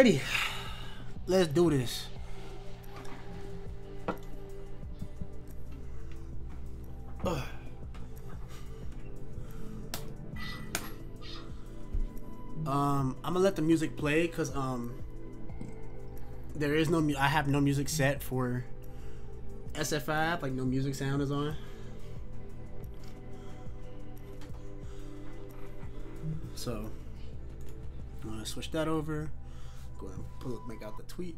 Alrighty, let's do this. I'm gonna let the music play because there is no I have no music set for SFV, like no music sound is on. So I'm gonna switch that over. Go ahead and make out the tweet.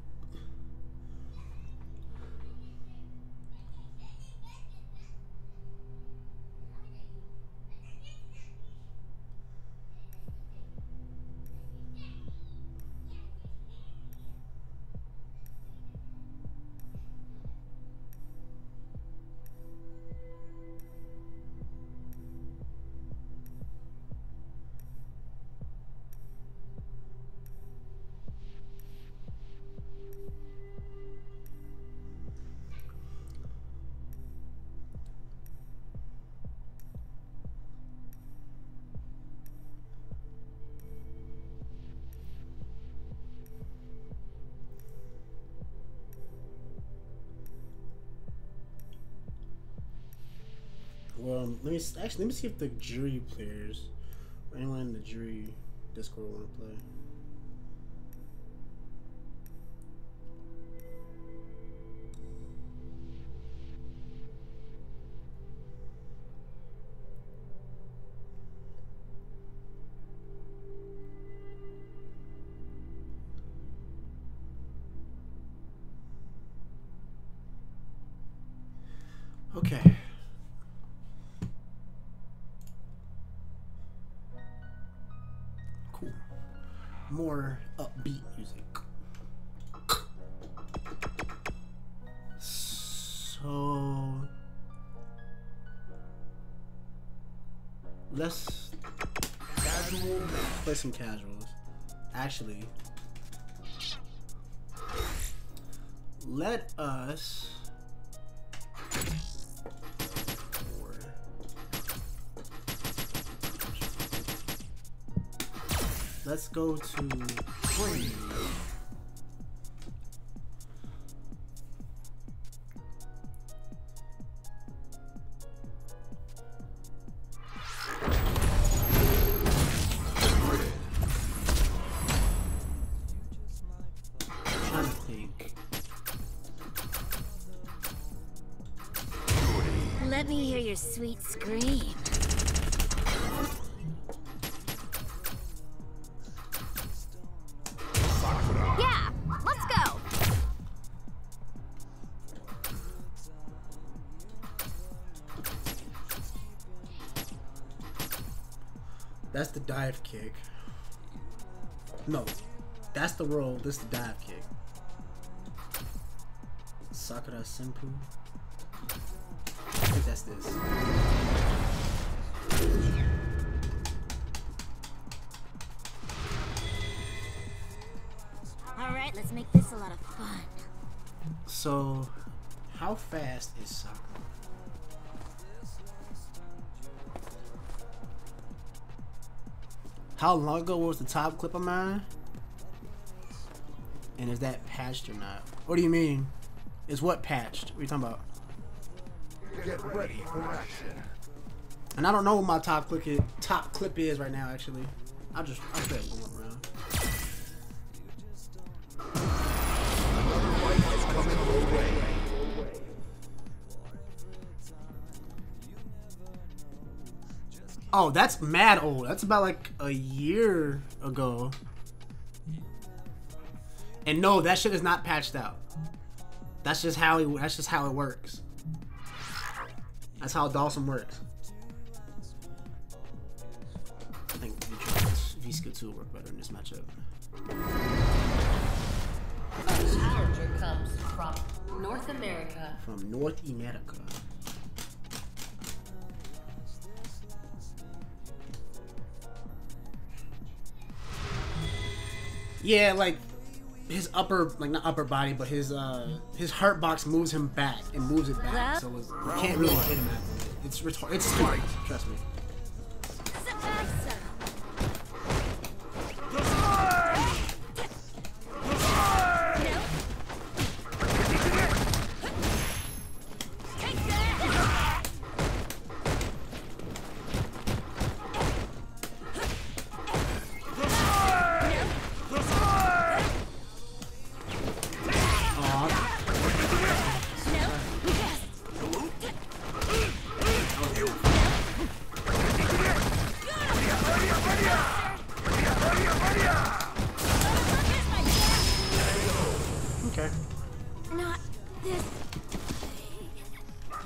Well, let me see if the jury players or anyone in the jury Discord want to play. Okay. Cool. More upbeat music. So let's play some casuals. Actually, let us let's go to free. I'm trying to think. Let me hear your sweet scream. Yeah, let's go. That's the dive kick. No, that's the roll. This is the dive kick. Sakura Senpu. I think that's this. Alright, let's make this a lot of fun. So, how fast is Sakura? How long ago was the top clip of mine? And is that patched or not? What do you mean? Is what patched? What are you talking about? Get ready for action. And I don't know what my top clip is right now. Actually, I'll play it one round. Oh, that's mad old. That's about like a year ago. And no, that shit is not patched out. That's just how it works. That's how Dawson works. I think V-Skill 2 will work better in this matchup. A challenger comes from North America. From North America. Yeah, like his upper, like not upper body, but his hurt box moves him back and moves it back, so you can't really hit him after it. It's retarded. It's smart. Trust me.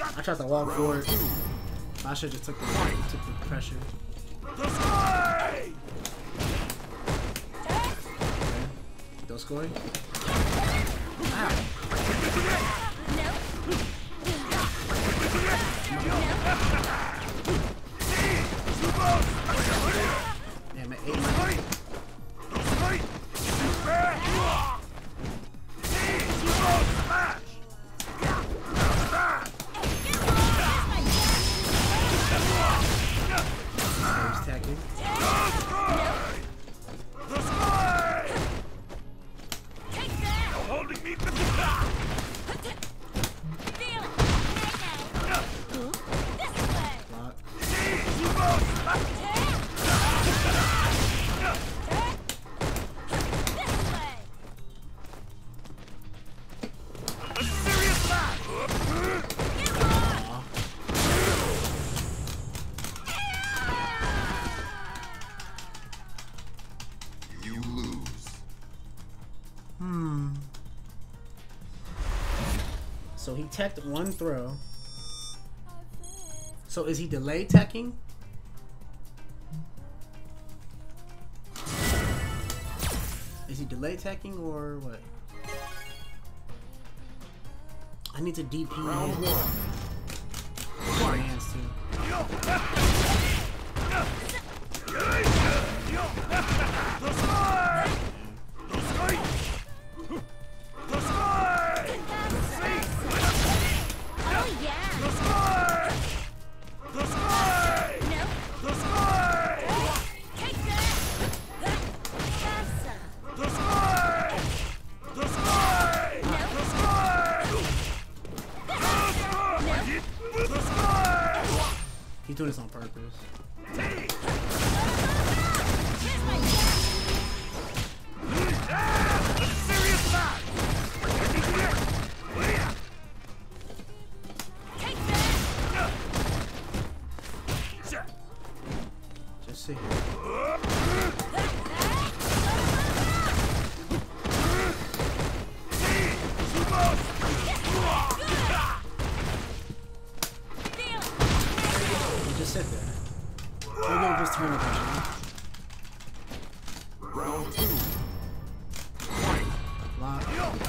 I tried to walk forward. I should just took the pressure. Okay. Still scoring? Ow. Damn it, 8 minutes. So he teched one throw. So is he delay teching? Is he delay teching or what? I need to DP Round him. one. My hands too. He's doing this on purpose. Just see. Just sit there. Maybe I'll just turn it on. Round two. Lock.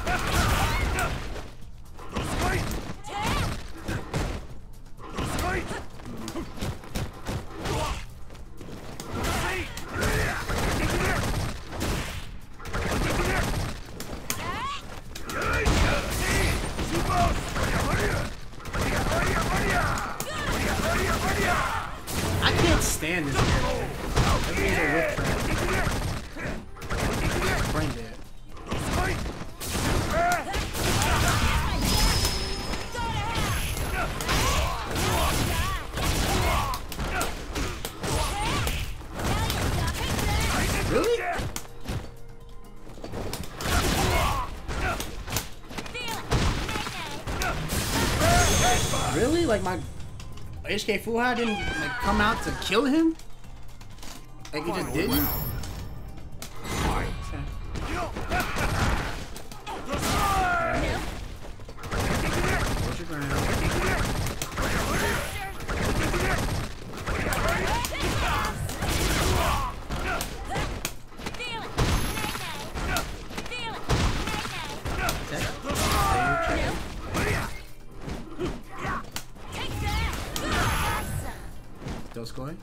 I can't stand this character. Everything's a whip trap. Brain dead. Really? Really? Like my HK Fuha didn't like come out to kill him? Like he just didn't? Hold your ground. Still scoring?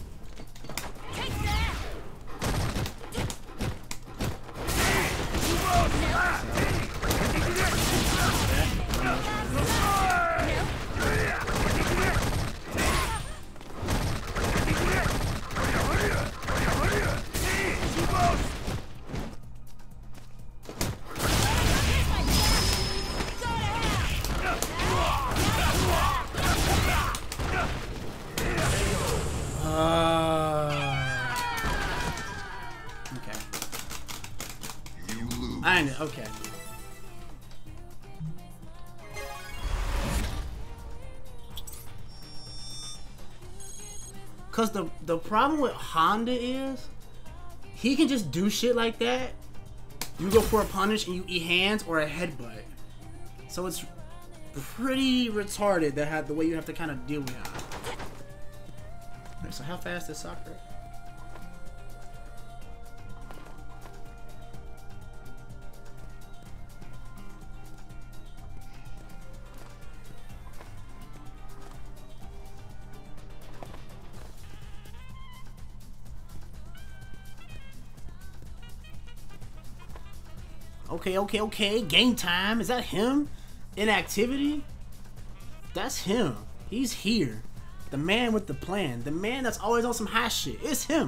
Okay. You lose. I know. Okay. Cause the problem with Honda is he can just do shit like that. You go for a punish and you eat hands or a headbutt. So it's pretty retarded. That had the way you have to kind of deal with it. Alright, so how fast is Sakura? Okay. Game time. Is that him? Inactivity? That's him. He's here. The man with the plan. The man that's always on some high shit. It's him.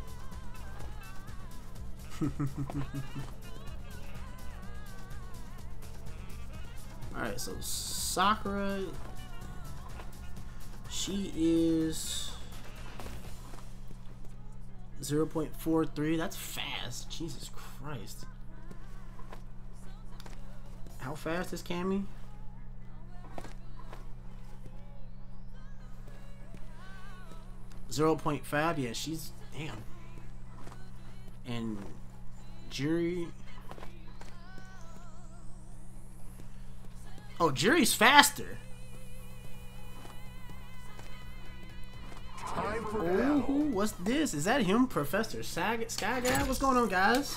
Alright, so Sakura. She is 0.43. That's fast. Jesus Christ. How fast is Cammy? .5. Yeah, she's damn. And Jury. Oh, Jury's faster. Ooh, what's this? Is that him, Professor Sky Guy? What's going on, guys?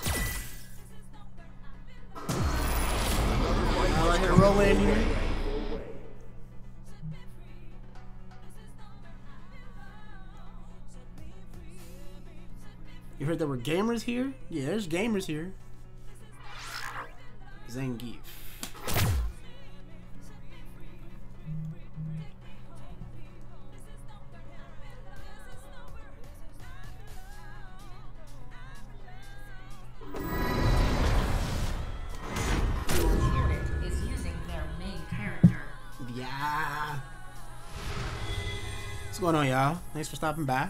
I'll let him roll in here. You heard there were gamers here? Yeah, there's gamers here. Zangief. Yeah. What's going on, y'all? Thanks for stopping by.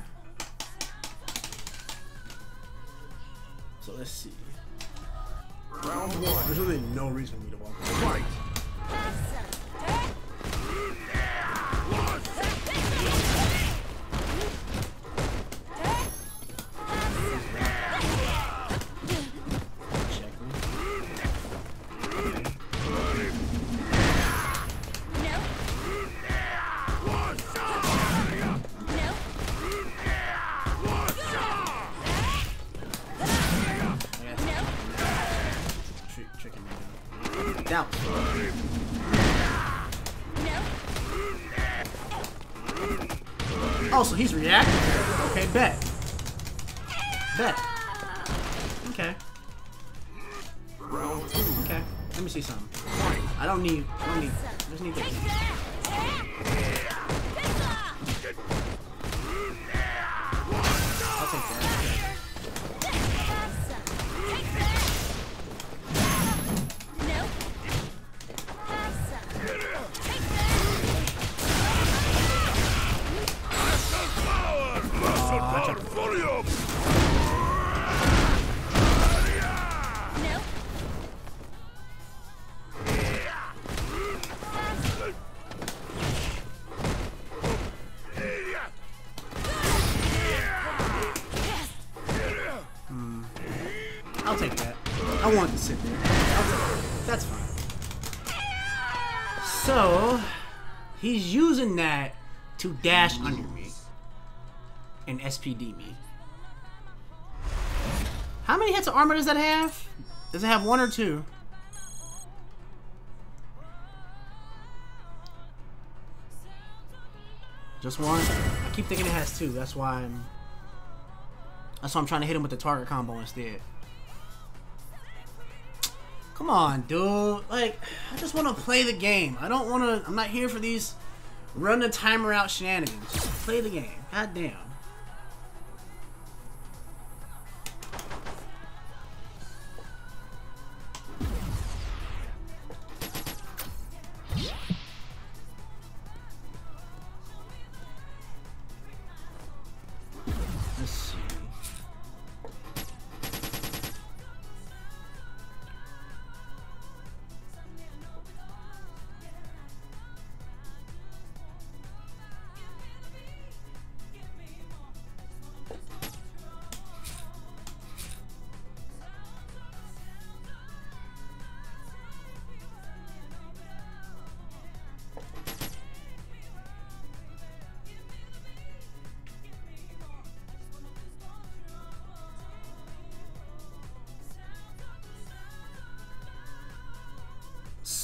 So let's see. Round one. There's really no reason for me to walk away. Fight. Check me. Tricking me down. Oh, so he's reacting. Okay, bet. Okay. Okay. Let me see something. I don't need. I just need this. I'll take that. I'll take that. I want to sit there. That's fine. So, he's using that to dash under me and SPD me. How many hits of armor does that have? Does it have 1 or 2? Just 1? I keep thinking it has 2. That's why I'm trying to hit him with the target combo instead. Come on, dude. Like, I just want to play the game. I don't want to. I'm not here for these run the timer out shenanigans. Just play the game. God damn. Let's see.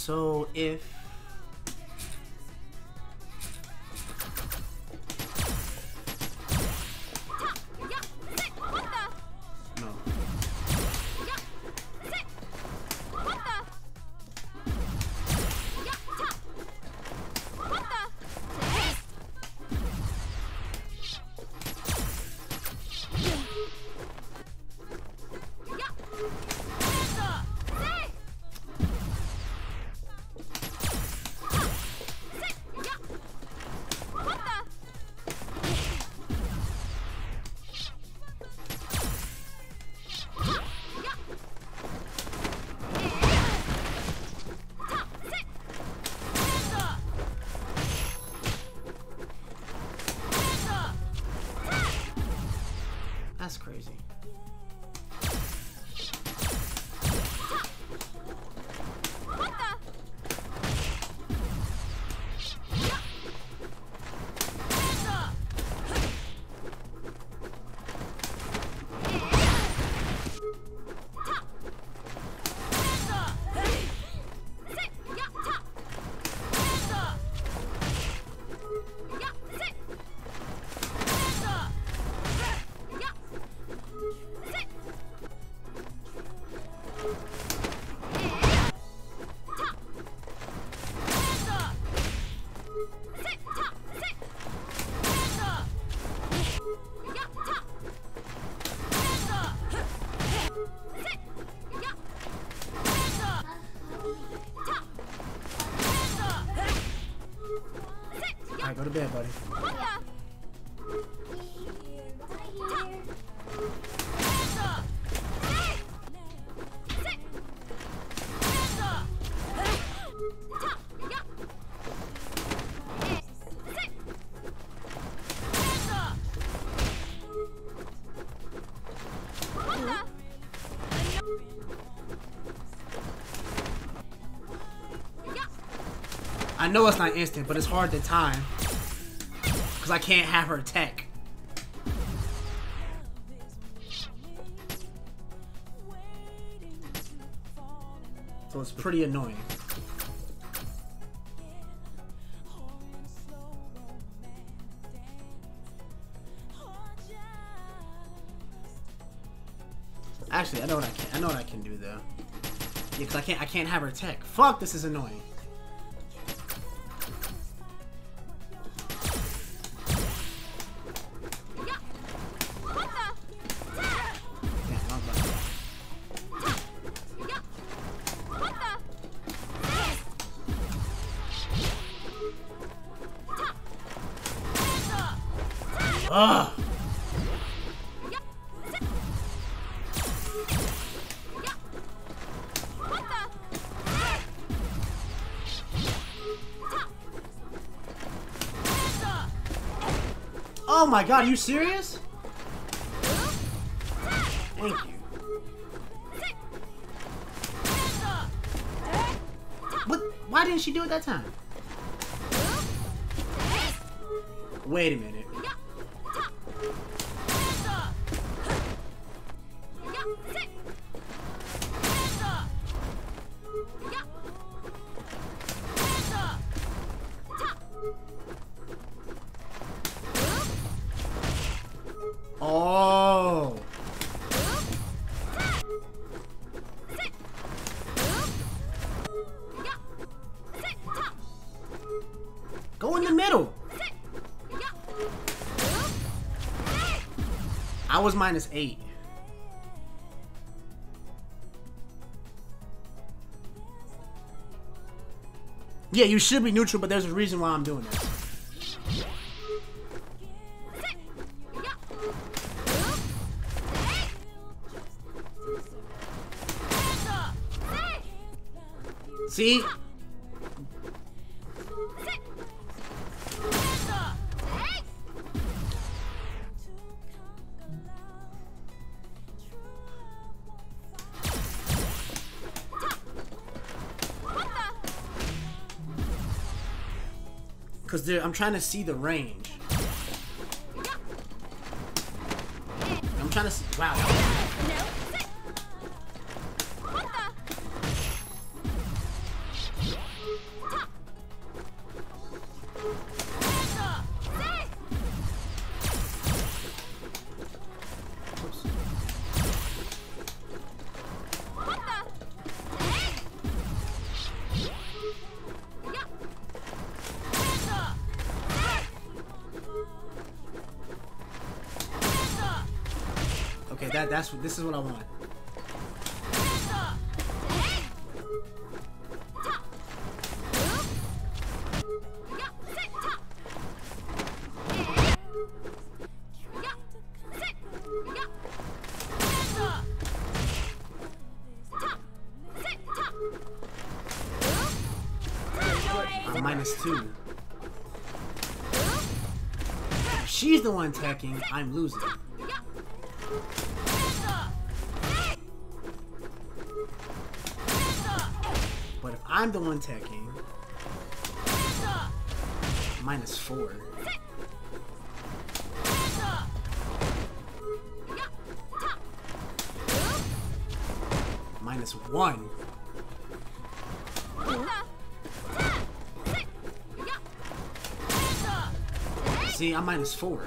So if no. That's crazy. Alright, go to bed, buddy. I know it's not instant, but it's hard to time. Because I can't have her tech. So it's pretty annoying. Actually, I know what I can. I know what I can do though. Yeah, because I can't have her tech. Fuck, this is annoying. Ugh. Oh my god, are you serious? Thank you. What? Why didn't she do it that time? Wait a minute. Oh. Go in the middle. I was -8. Yeah, you should be neutral, but there's a reason why I'm doing this. See? Because I'm trying to see the range. I'm trying to see. Wow. Okay, this is what I want. I'm -2. If she's the one attacking, I'm losing. But if I'm the one attacking, -4. -1. See, I'm -4.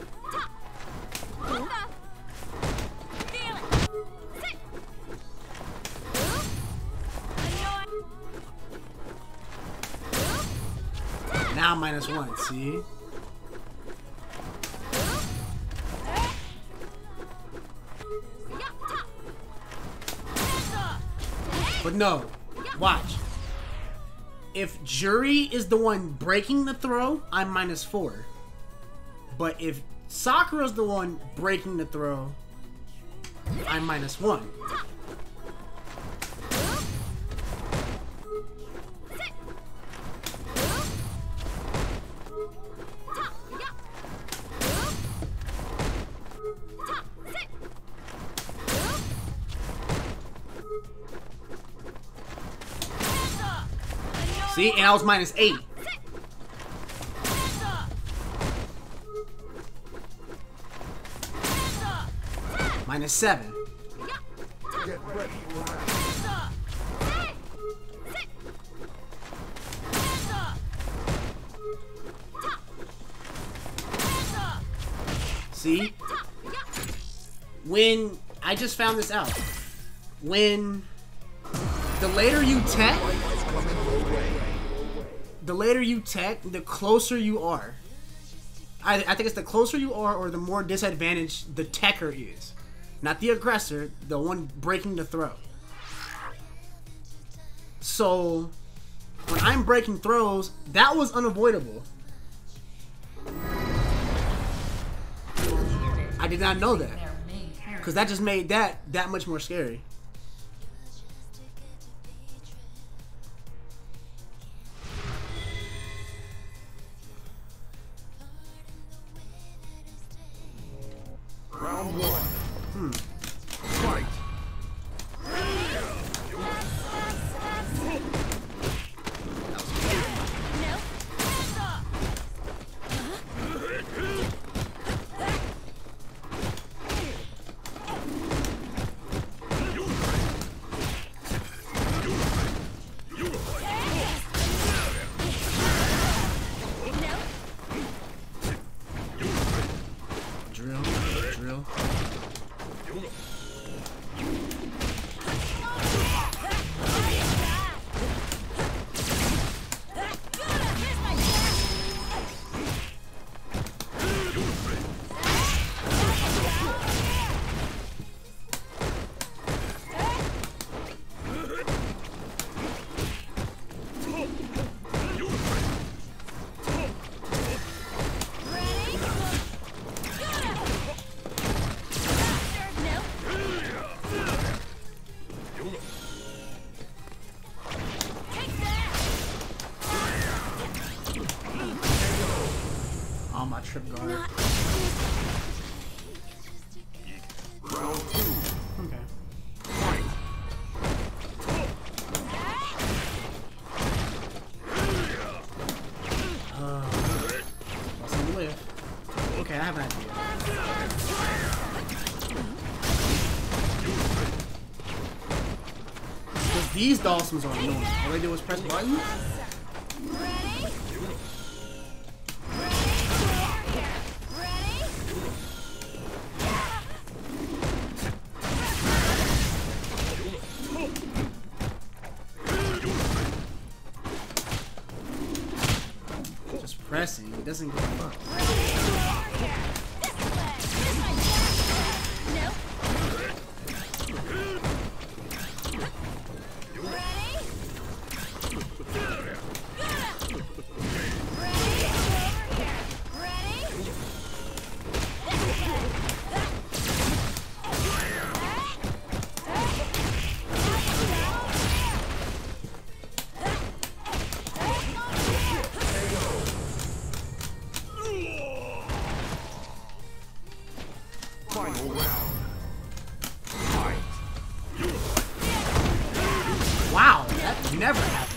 Now I'm -1, see? But no, watch. If Jury is the one breaking the throw, I'm -4. But if Sakura's the one breaking the throw, I'm -1. See, and I was -8. -7. Get ready. See? When I just found this out. When the later you tech, the closer you are. I think it's the closer you are or the more disadvantaged the techer is. Not the aggressor, the one breaking the throw. So, when I'm breaking throws, that was unavoidable. I did not know that. Because that just made that much more scary. Round 1. Fight. Drill. On my trip guard. Round 2. Okay. Fight. Lost some lift. Okay, I have an idea. Because these Dawsons are annoying. All they do is press buttons. Pressing, it doesn't give a fuck. Final round. Fight. Wow, that never happened.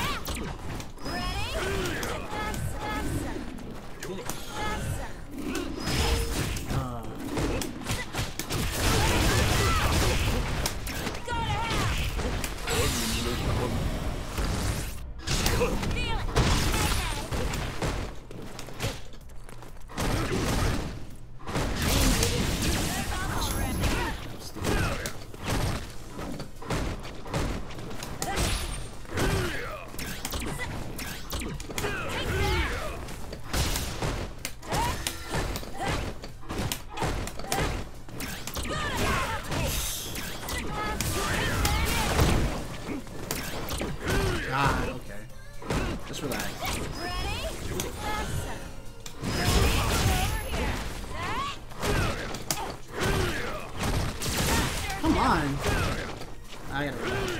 God, okay. Just relax. Come on. I gotta relax.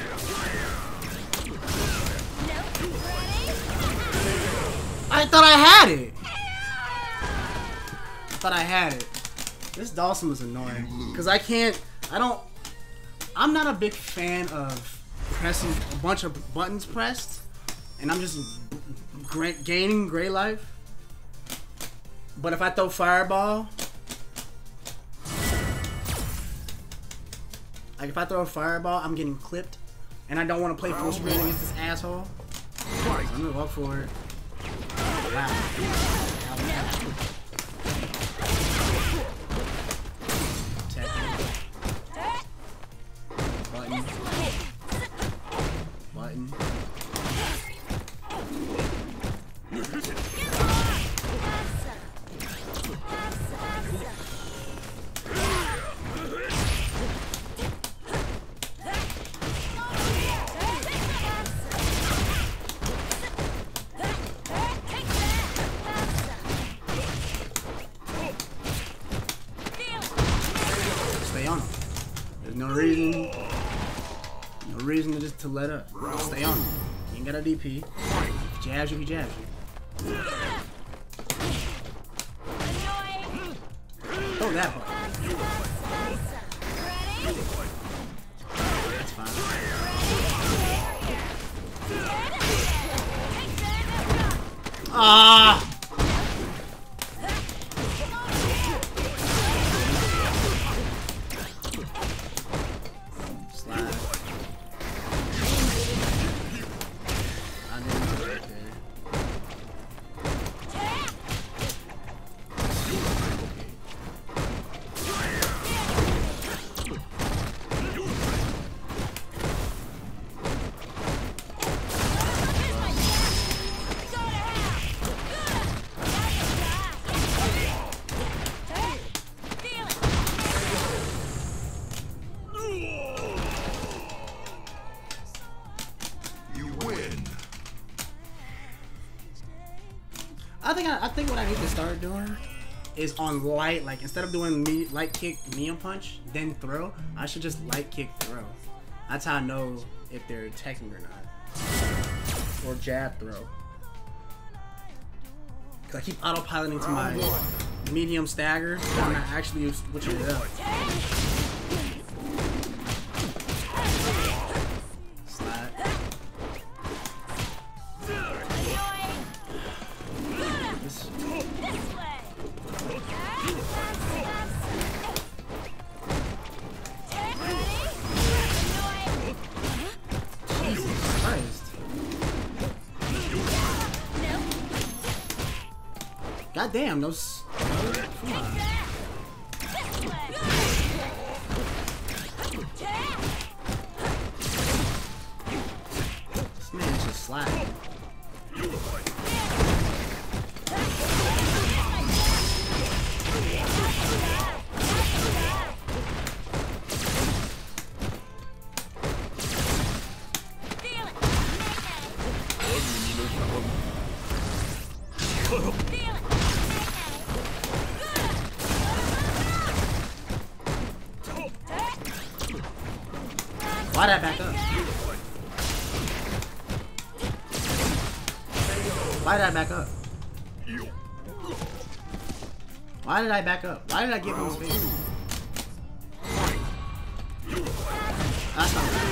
I thought I had it. I thought I had it. This Dawson was annoying. Because I'm not a big fan of pressing a bunch of buttons pressed, and I'm just gaining gray life. But if I throw fireball, like if I throw a fireball, I'm getting clipped, and I don't want to play full screen against this asshole. So I'm gonna walk forward. Wow. Button. Button. Stay on him. There's no reason to just let up. Just stay on him. You ain't got a DP. If he jabs you, he jabs you. Oh, that part. That's fine. Ah! Slide. I didn't know right there. I think what I need to start doing is on light, like instead of doing light kick, medium punch, then throw, I should just light kick, throw. That's how I know if they're attacking or not. Or jab, throw. Cause I keep autopiloting to my medium stagger, but I'm not actually switching it up. God damn, those. Come on. This man's just sliding. Why did I back up? Why did I back up? Why did I back up? Why did I give him space? That's not right.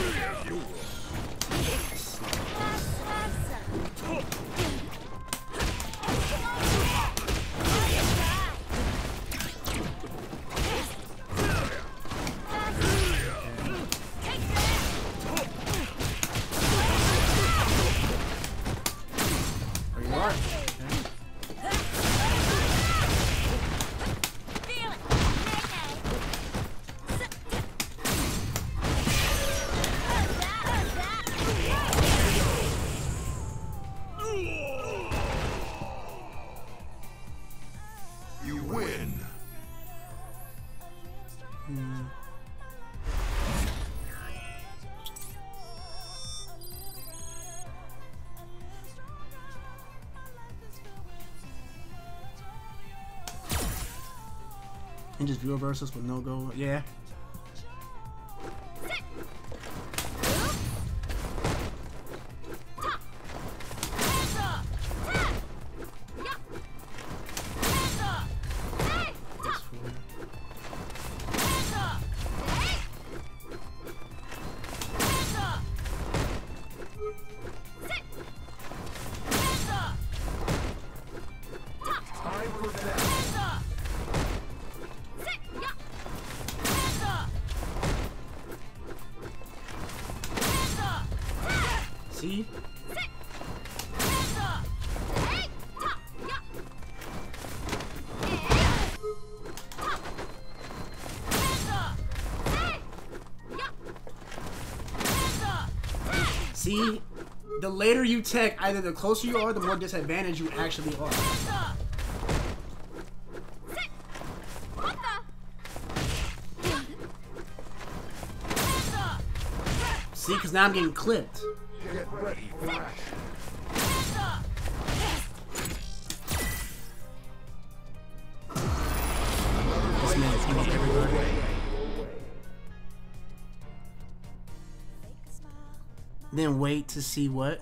You win. And just viewer versus with no go. Yeah. See? See? The later you tech, either the closer you are, the more disadvantaged you actually are. See, because now I'm getting clipped. Get ready for action. This man's hitting everybody. Then wait to see what?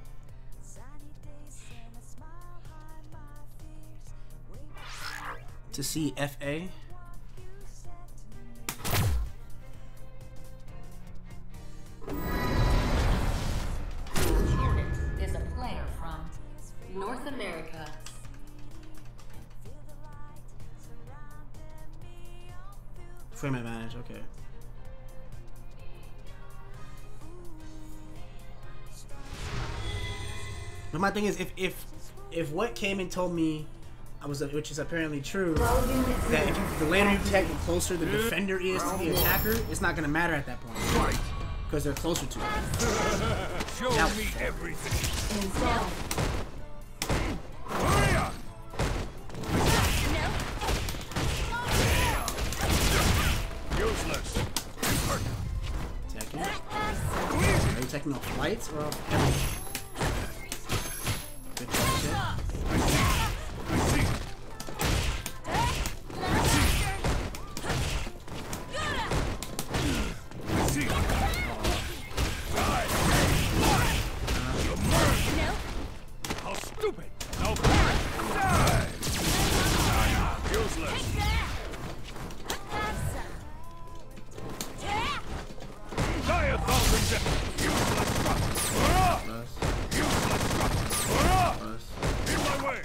To see FA. Is a player from North America. Frame advantage, okay. But my thing is, if what came and told me, which is apparently true, that if the later you tech, the closer the defender is to the attacker, it's not gonna matter at that point because they're closer to it. Show me everything. Useless. Teching? Are you teching off lights or off everything? Good try, How stupid. No. Die. Useless. Die 1,000 deaths. Useless truck. Useless truck. In my way.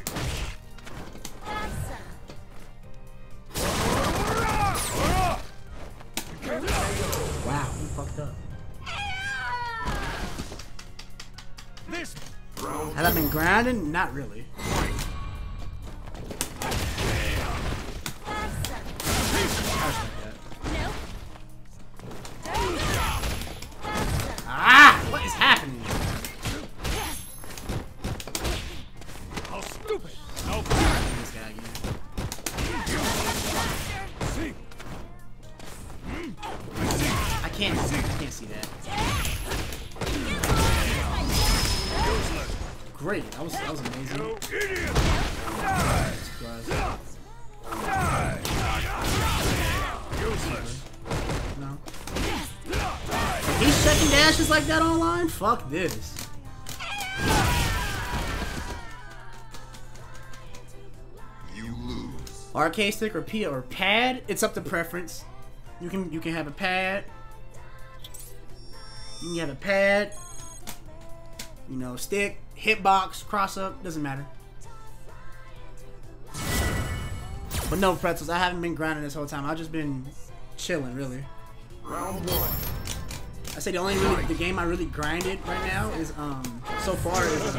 wow, you fucked up. This Had I been grinding? Not really. Ah! What is happening? how stupid. No. This guy again. See. I can't see that. Useless. Great, that was amazing. You idiot. Die. Surprise. Die. Useless. No. He's second dashes like that online? Fuck this. You lose. Arcade stick or P or pad? It's up to preference. You can have a pad. You can have a pad, you know, stick, hitbox, cross up, doesn't matter. But no, pretzels, I haven't been grinding this whole time. I've just been chilling, really. Round one. I say the only really, the game I really grinded right now is so far is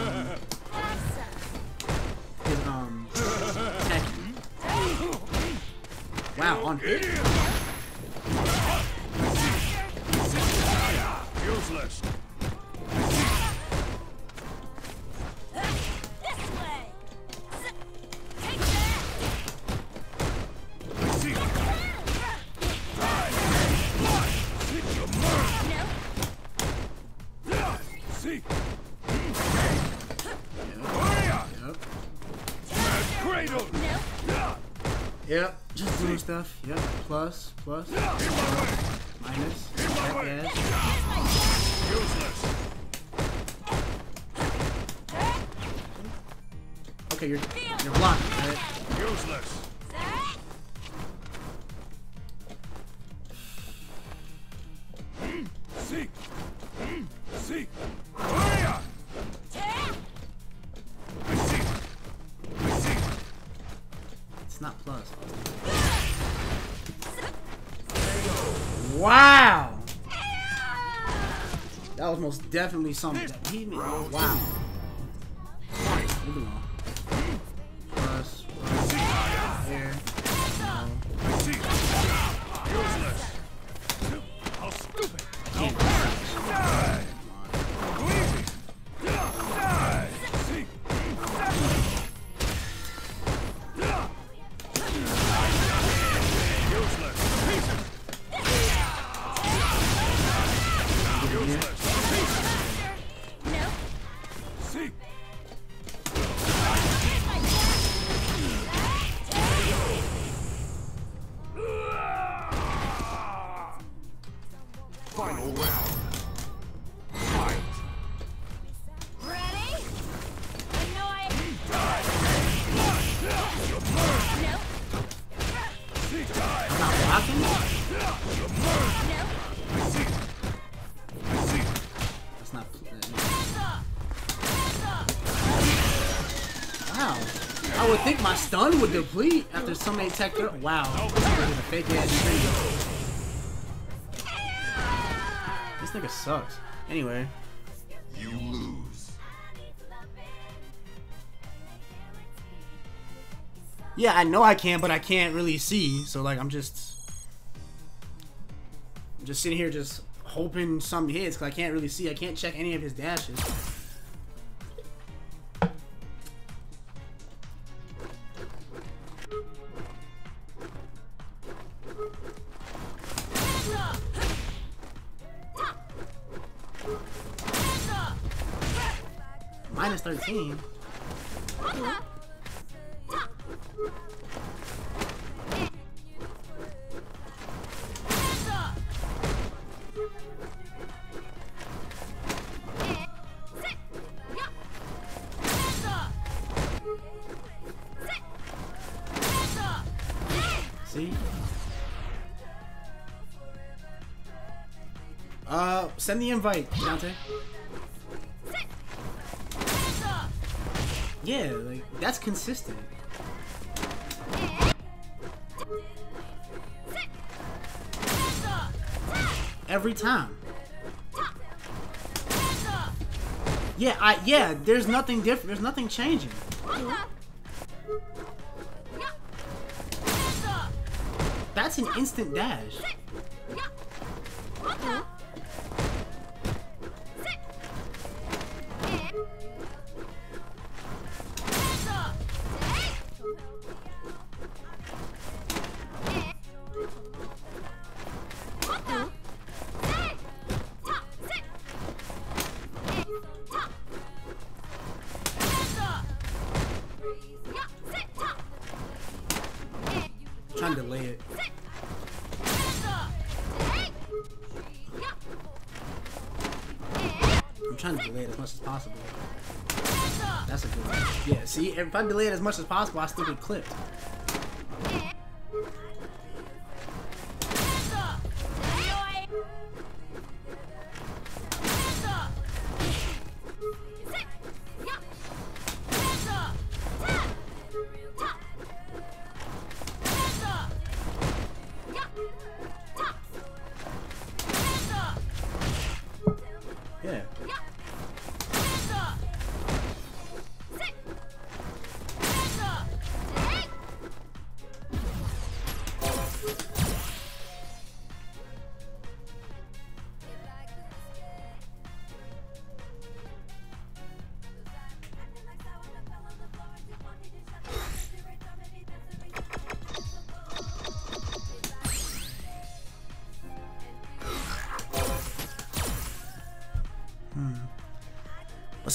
Tekken. Wow, on hit. Useless. This way. Take that. See. Die. See your mark. No. See. Yep. Cradle. No. Yep. Just doing stuff. Yep. Plus. Minus. Jackass. Useless. Okay, you're blocking, right? Useless. See. See. Fire. I see. It's not plus. Wow! That was most definitely something that he made. Wow. Moving on. Plus. There. No. See. Useless. How stupid. Can't. Die. Easy. Die. See. Useless. Useless. No. See. Final round. Fight. Ready? I know I. Your murder. No. See. Die. Not blocking? Your murder. No. See. See. That's not. Wow. I would think my stun would deplete after so many tech. Wow. This nigga's a fake ass trigger. This nigga sucks. Anyway. You lose. Yeah, I know I can, but I can't really see. So like, I'm just sitting here just hoping something hits because I can't really see. I can't check any of his dashes. Minus 13. See? Send the invite, Dante. Yeah, like, that's consistent. Every time. Yeah, there's nothing different. There's nothing changing. That's an instant dash. Trying to delay it. I'm trying to delay it as much as possible. That's a good one. Yeah, see, if I delay it as much as possible, I still get clipped.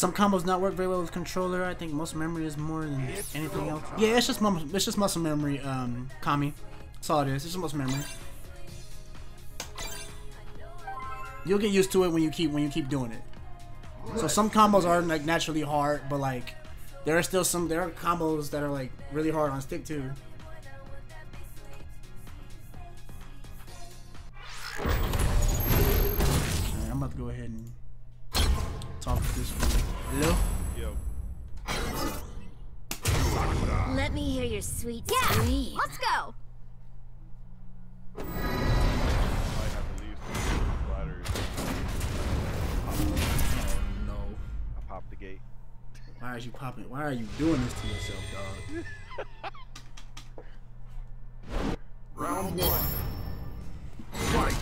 some combos not work very well with controller. I think most memory is more than anything else. Yeah, it's just muscle memory. Kami, that's all it is. It's just muscle memory. You'll get used to it when you keep doing it. So some combos are like naturally hard, but like there are combos that are like really hard on stick too. Right, I'm about to go ahead and talk to this one. Hello? Yo. Let me hear your sweet scream. Let's go. Might have to leave some batteries. Oh no. I popped the gate. Why are you popping? Why are you doing this to yourself, dog? Round one. Fight.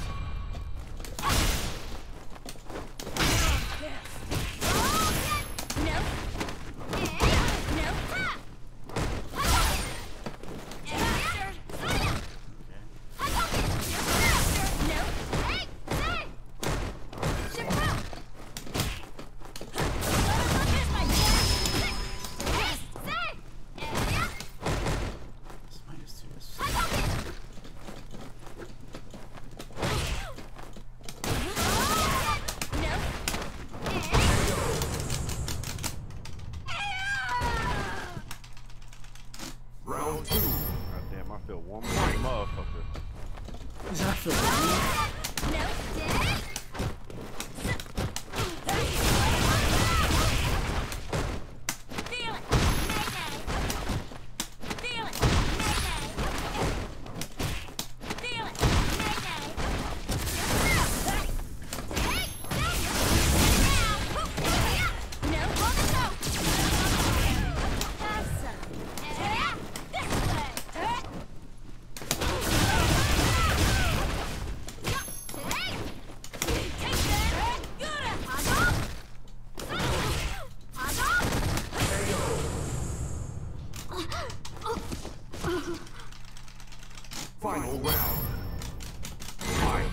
Round two. Goddamn, I feel warm as a motherfucker. Does that feel good? Final round. Fight.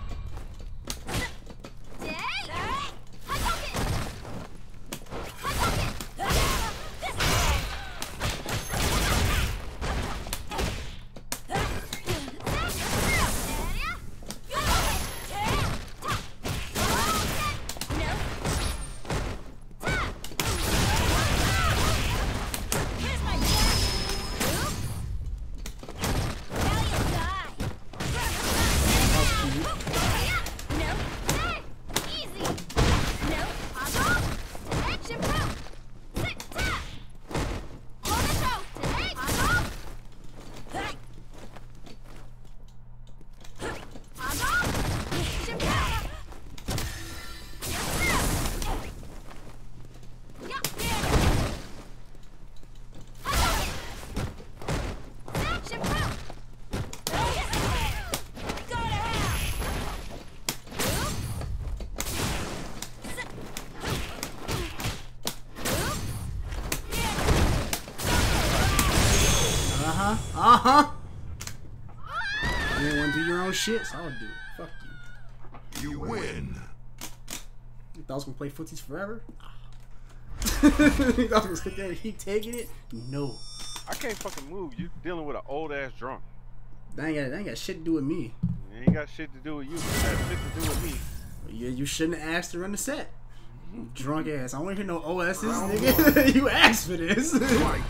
Uh-huh. You don't want to do your own shit, so I'll do it. Fuck you. You win. You thought I was going to play footsies forever? You thought I was going to sit there and keep taking it? No. I can't fucking move. You dealing with an old ass drunk. That ain't got shit to do with me. It ain't got shit to do with you. It has shit to do with me. You shouldn't have asked to run the set. You drunk ass. I don't want to hear no OSs, nigga. You asked for this. Fight.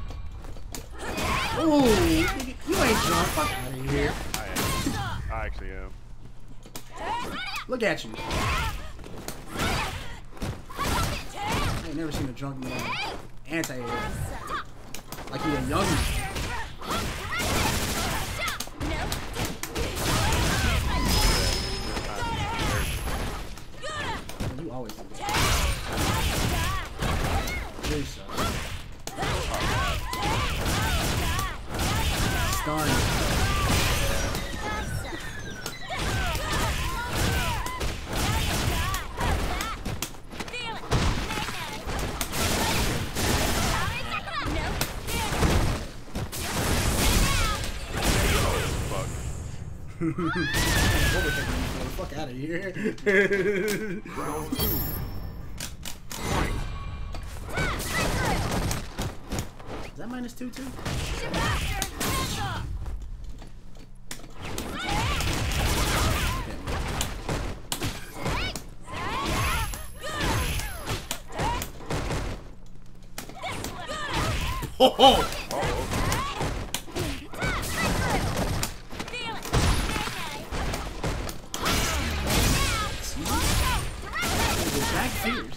Ooh, nigga, you ain't drunk. Fuck out of here. I actually am. Look at you. I ain't never seen a drunk man anti-air. Like he a youngin'. You always do that. Jeez, Starring. Fuck out of here. Round two. Fight. -2 too? Ho ho! Back fears.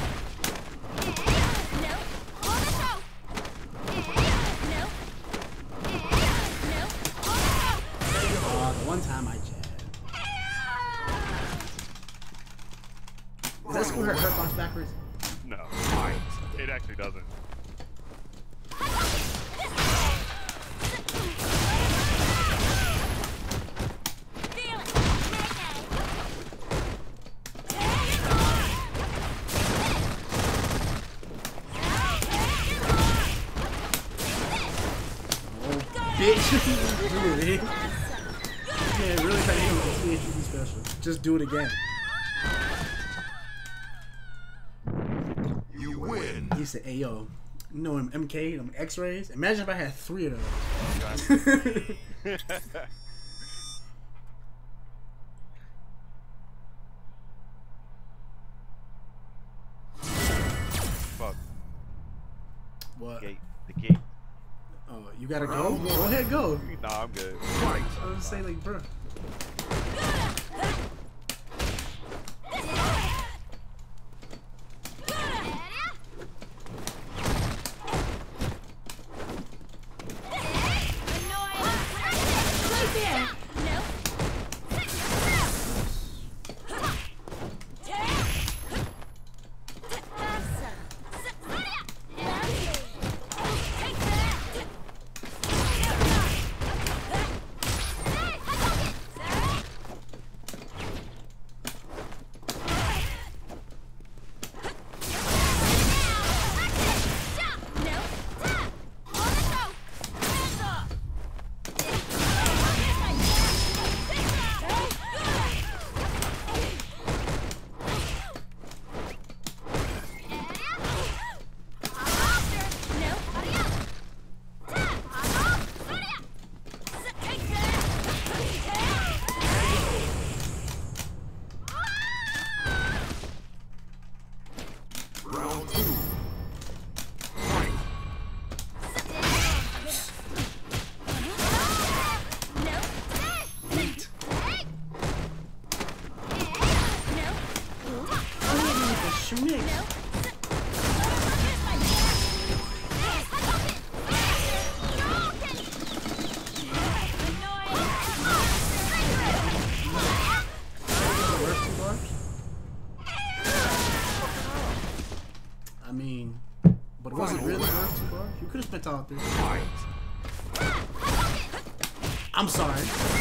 The one time I jabbed. Does that screw hurt box backwards? No. It actually doesn't. Bitch. Dude, man, really trying to hit with the THTB special. Just do it again. You win. He said, hey yo, you know them MK, them X-rays? Imagine if I had 3 of those. Fuck. What? Gate. The gate. Oh, you gotta go? Go ahead, go. Nah, I'm good. Fight. I was saying like, bro. Round 2. Fight. I mean, but was it really worth 2 bars? You could have spent all 3. Fight. I'm sorry.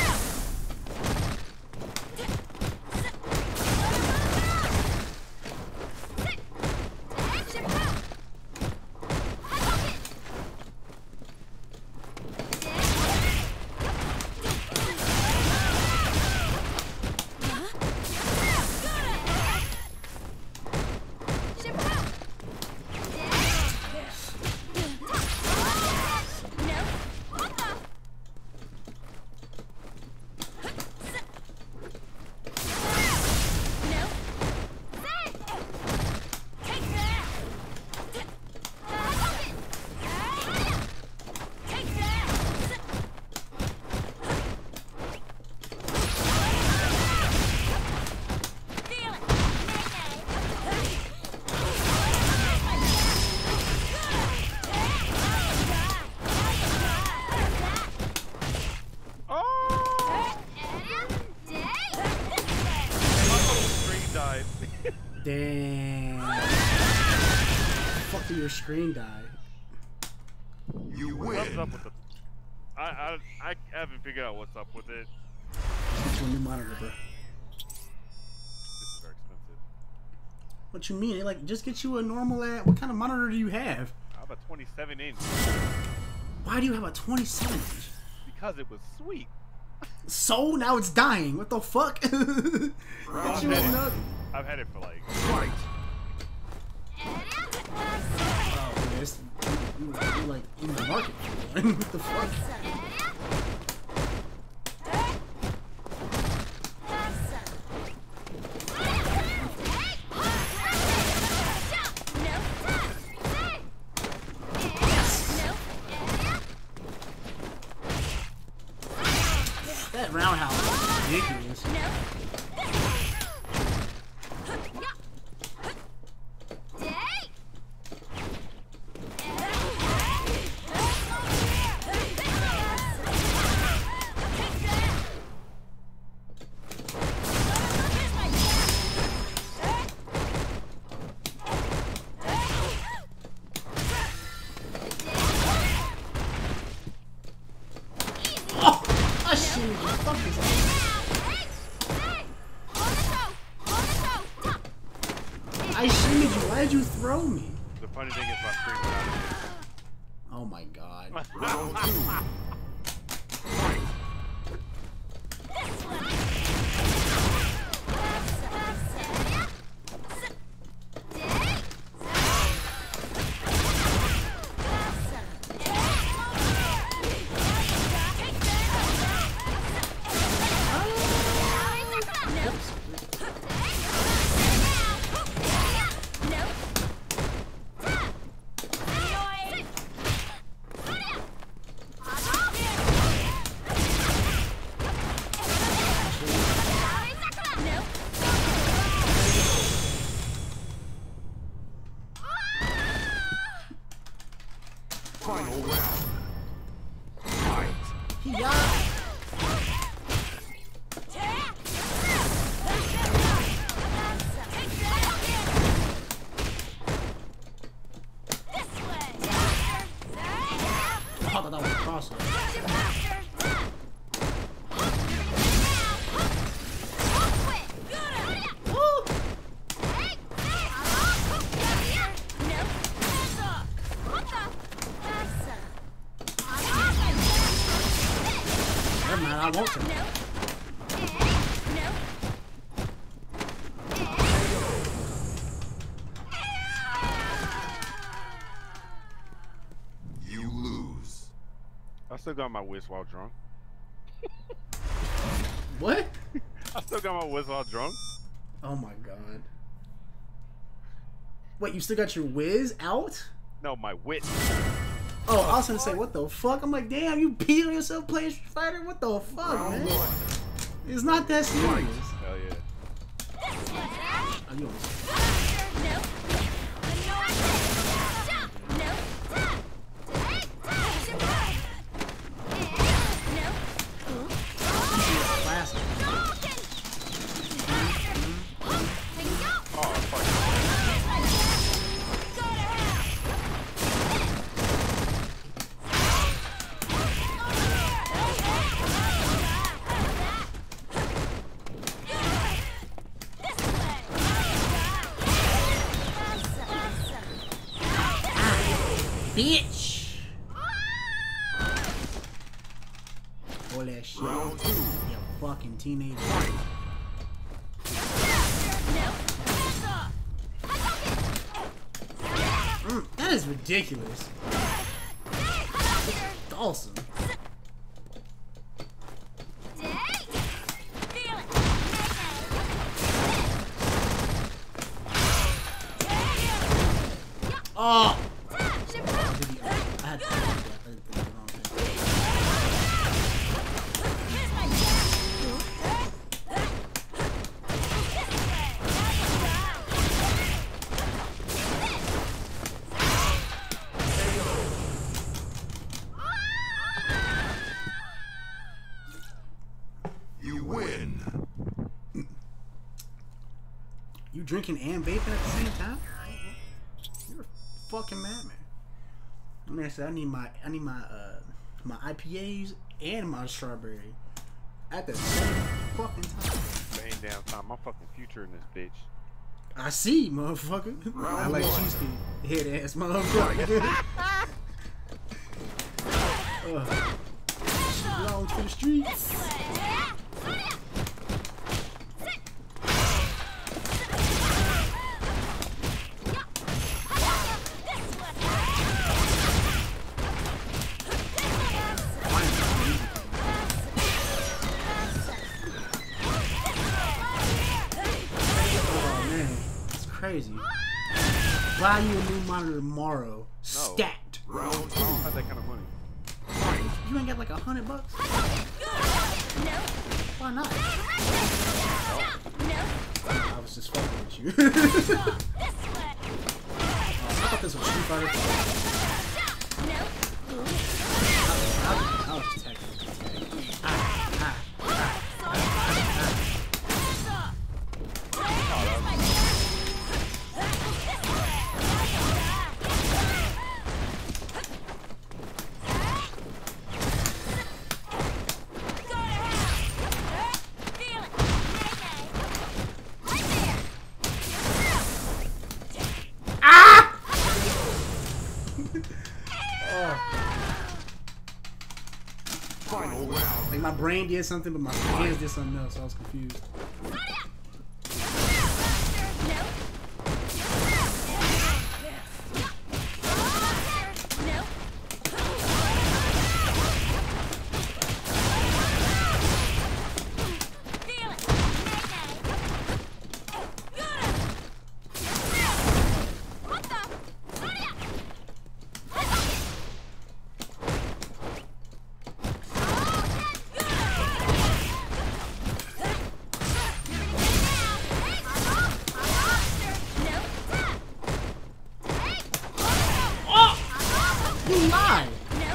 Damn. Fuck, did your screen die? You What's win. up with the? I haven't figured out what's up with it. Get you a new monitor, bro. This is very expensive. What you mean? Like, just get you a normal what kind of monitor do you have? I have a 27-inch Why do you have a 27 inch? because it was sweet. So now it's dying. What the fuck? Get Round you 1. another. I've had it for like Fight. Oh, man. it's you're like in the market for one. What the fuck? That roundhouse is ridiculous. I shimmied you. Why did you throw me? The funny thing is my screen went out. Oh my god. Round 2. Final round. Fight. I thought that was a crossover. Never mind, I won't. You lose. I still got my whiz while drunk. What? I still got my whiz while drunk. Oh my god. Wait, you still got your whiz out? No, my wit. Oh, I was gonna say, what the fuck? I'm like, damn, you beat on yourself playing Street Fighter? What the fuck, Round man? 1. It's not that serious. Hell yeah. Oh, you classic. Oh, fuck. Bitch! All that shit. Round 2. You fucking teenager. That is ridiculous. It's awesome. Oh! I had to do that. You win. You drinking and vaping at the same time? You're a fucking madman. I mean, I said I need my my IPAs and my strawberry at the same fucking time. Laying down time. I'm fucking future in this bitch. I see, motherfucker. I like cheesesteak, head ass motherfucker. Long to the streets. buy you a new monitor tomorrow. Stacked. I don't have that kind of money. You ain't got like $100? Why not? I was just fucking with you. I thought this was Street Fighter. I was just attacking. Final round. Like my brain did something, but my hands did something else, so I was confused. You lie!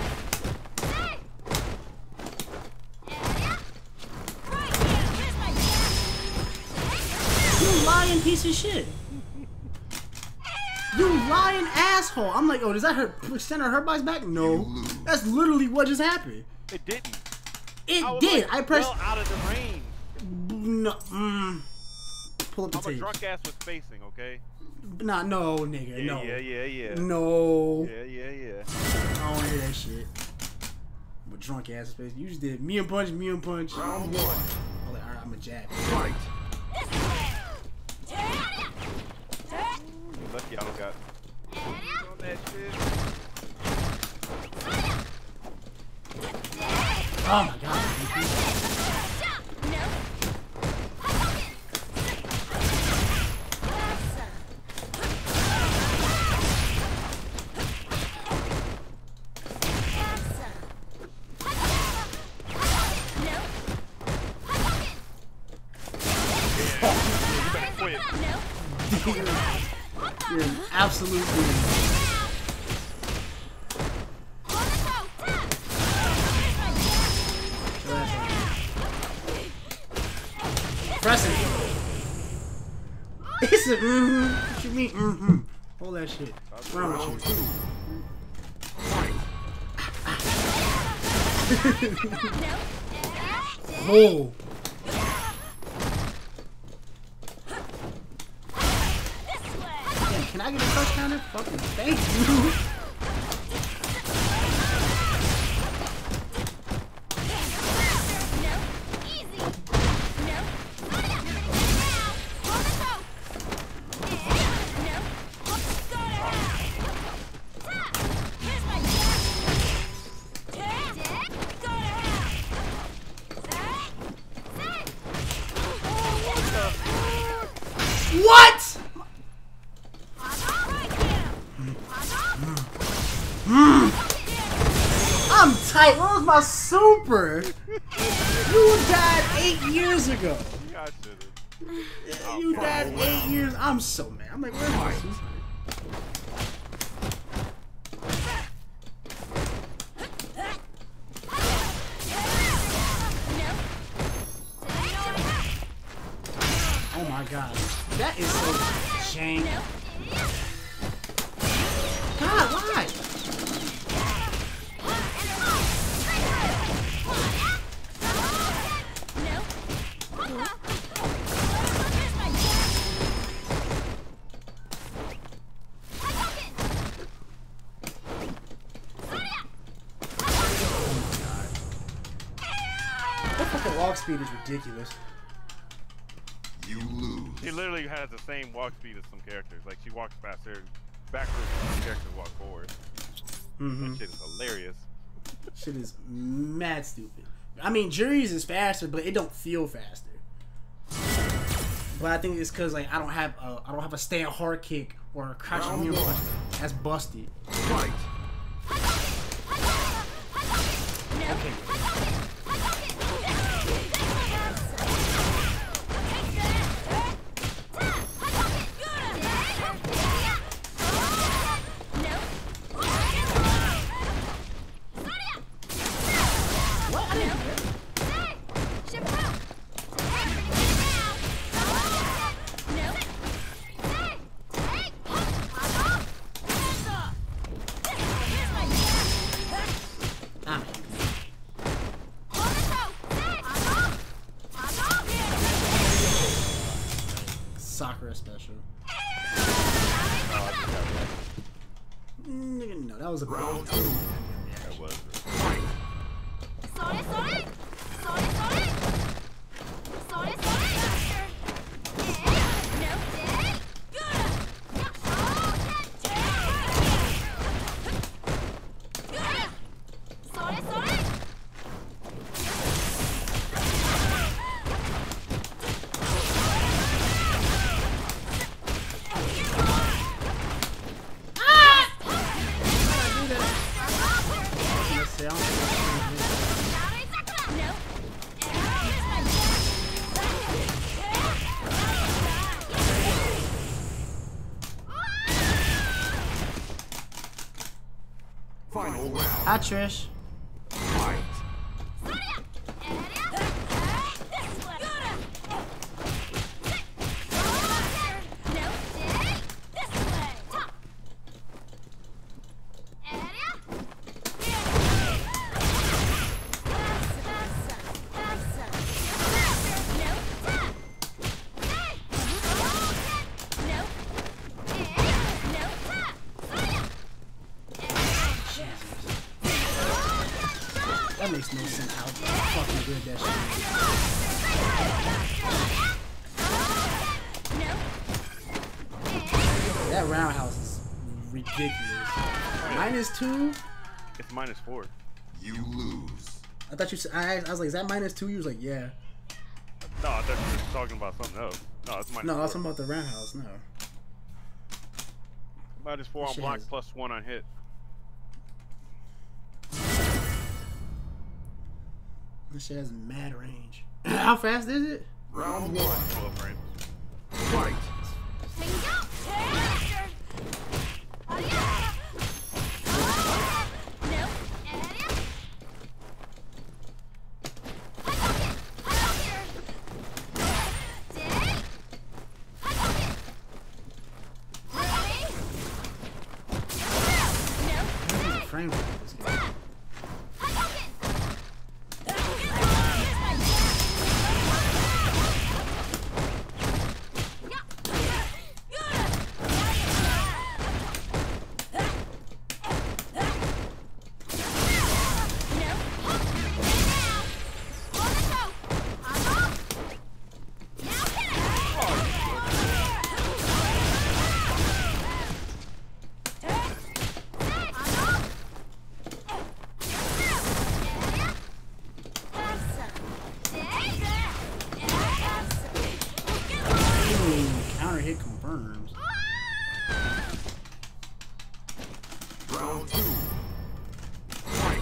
You lying piece of shit! You lying asshole! I'm like, oh, does that hurt? Send her box back? No. That's literally what just happened. It didn't. It I was did. like, I pressed. well out of the range. No. Pull up the I'm a tape. drunk ass with spacing, okay? Nah, no, nigga, Yeah, no. yeah. No. Yeah. I don't wanna hear that shit. But drunk ass space. You just did me and punch. Round 1. I'm like, alright, I'm a jab. Fight. You're lucky I don't got on that shit. Oh my god. You better quit. You're an absolute dude. Press it. It's a What you mean Hold that shit. What's wrong with you? Oh. Damn, can I get a touch counter? Fucking thank you. What? I'm tight. Where was my super? You died 8 years ago. Yeah, I should've. You died 8 years. I'm so mad. I'm like, where's my super? Oh my god. That is so jank. God, why? That fucking walk speed is ridiculous. You lose. She literally has the same walk speed as some characters. Like she walks faster backwards than some characters walk forward. That shit is hilarious. Shit is mad stupid. I mean, Jury's is faster, but it don't feel faster. But I think it's because like I don't have a stand hard kick or a crouching mirror punch. That's busted. Fight. Okay. Sakura special. No, that was a Round 2. That was. Fight. Final round. Hi, Trish. Fight. That makes no sense how fucking good that shit is. That roundhouse is ridiculous. -2? It's -4. You lose. I thought you said, I was like, is that -2? You was like, yeah. No, I thought you were talking about something else. No, it's -4. No, I was talking about the roundhouse, no. -4 on Shit block, has- +1 on hit. This shit has mad range. How fast is it? Round 1. 12 frames. Fight. Frame rate of this game. Counter hit confirms. Round 2. Fight.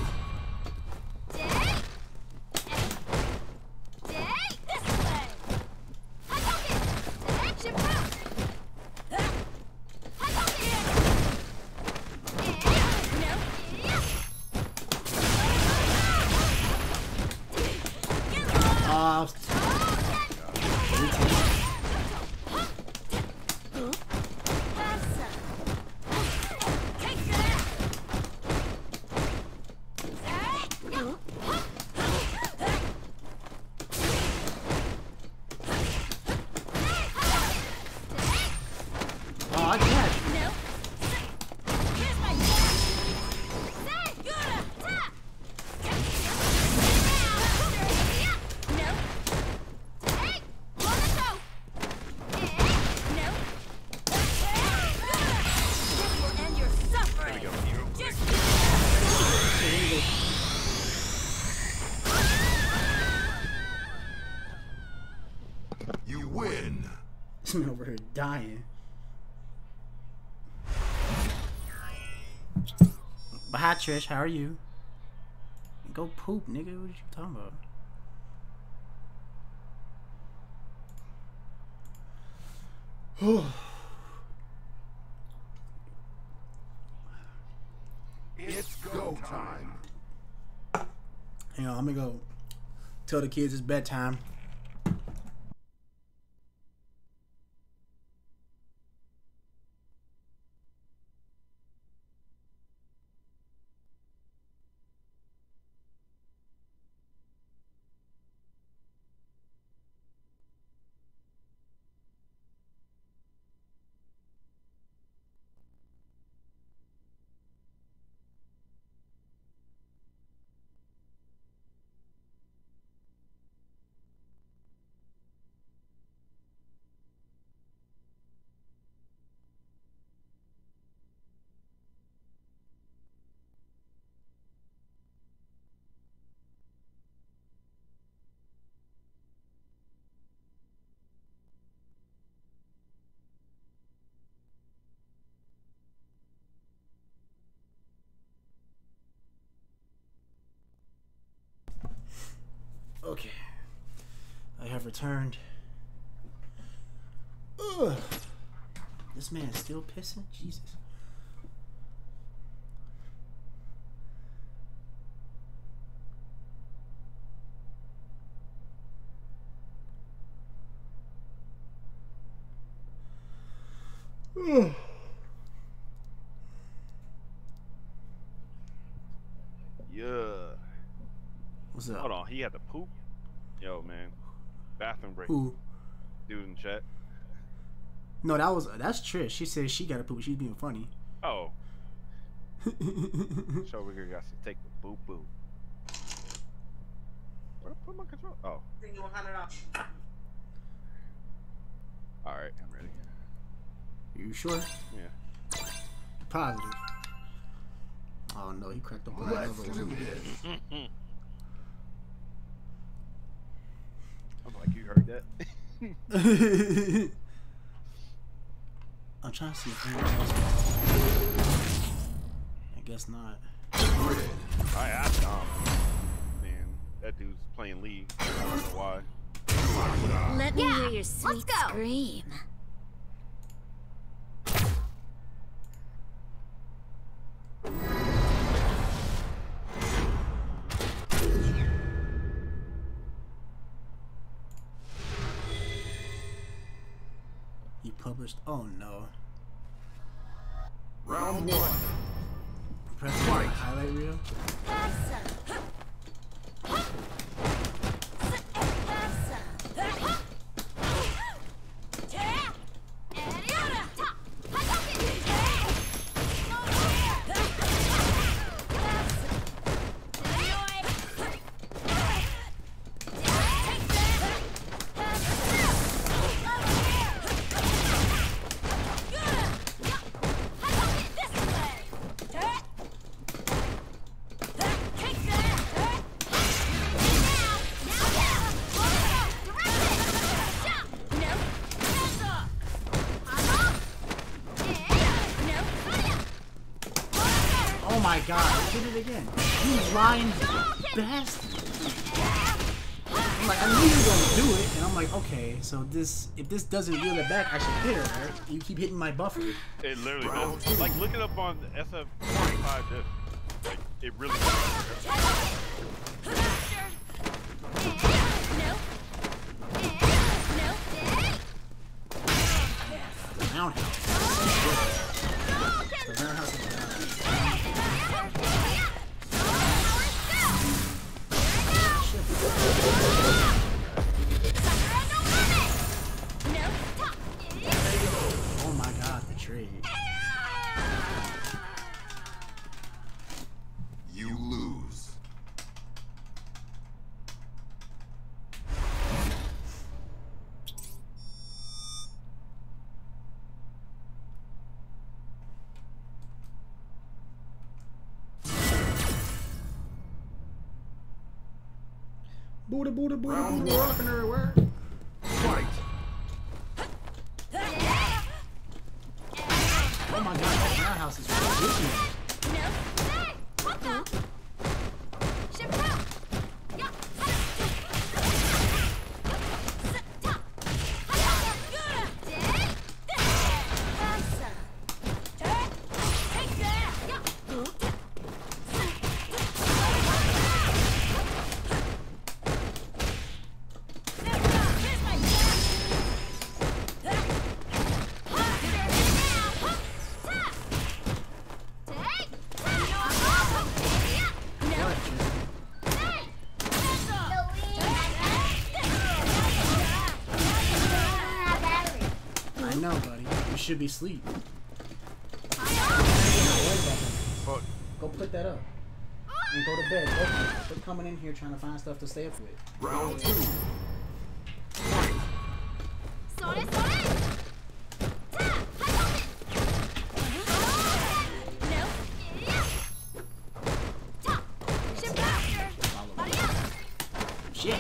I got you. You win. This man over here dying. But hi Trish, how are you? Go poop, nigga. What you talking about? It's go time. Hang on, I'm gonna go tell the kids it's bedtime. Okay, I have returned. Ugh. This man is still pissing? Jesus. Ugh. Yeah. What's up? Hold on, he had to poop? Yo, man. Bathroom break. Who? Dude in chat. No, that's Trish. She said she got to poop. She's being funny. Oh. So we got to take the boo boo. Where did I put my control? Oh. Alright, I'm ready. You sure? Yeah. Positive. Oh no, he cracked open another Let's do one. this. I'm like, you heard that? I'm trying to see if I guess not. I asked Dom. Man, that dude's playing League. I don't know why. Let me hear your sweet scream. He published. Oh no. Round one. Press the highlight reel. Oh my god, he did it again. You lying bastard. I'm like, I knew you were gonna do it, and I'm like, okay, so if this doesn't reel it back, I should hit her, right? You keep hitting my buffer. It literally does. Like, look it up on the SFV614 disc. Like, it really does. Roundhouse. The roundhouse is down. Oh my god, the trade. You lose. Booty, booty, booty, Round booty, one. rocking her, where? Fight. should be asleep. Fuck. Go put that up. And go to bed. Quit coming in here trying to find stuff to stay up with. Round 2. Shit.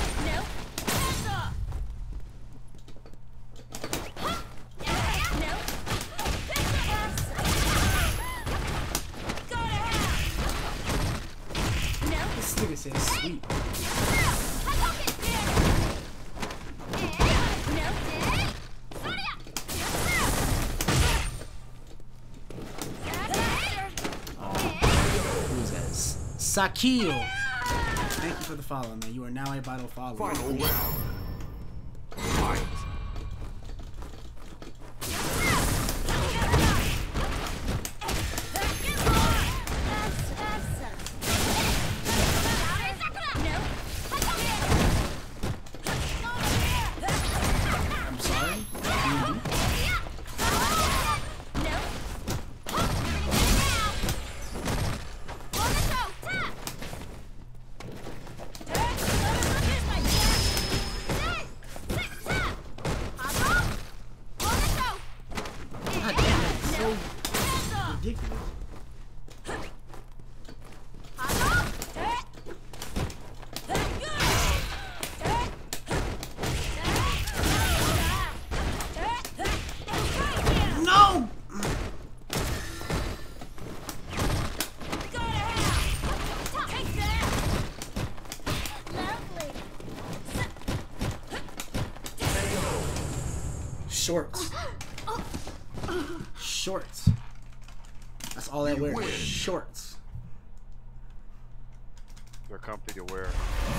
This nigga says sweet. Who's that? Sakio. Thank you for the follow, man. You are now a vital follower. Final round. Fight. I'm sorry. God damn, that's so ridiculous. No! Shorts. Shorts. That's all I wear. win. Shorts. They're comfy to wear.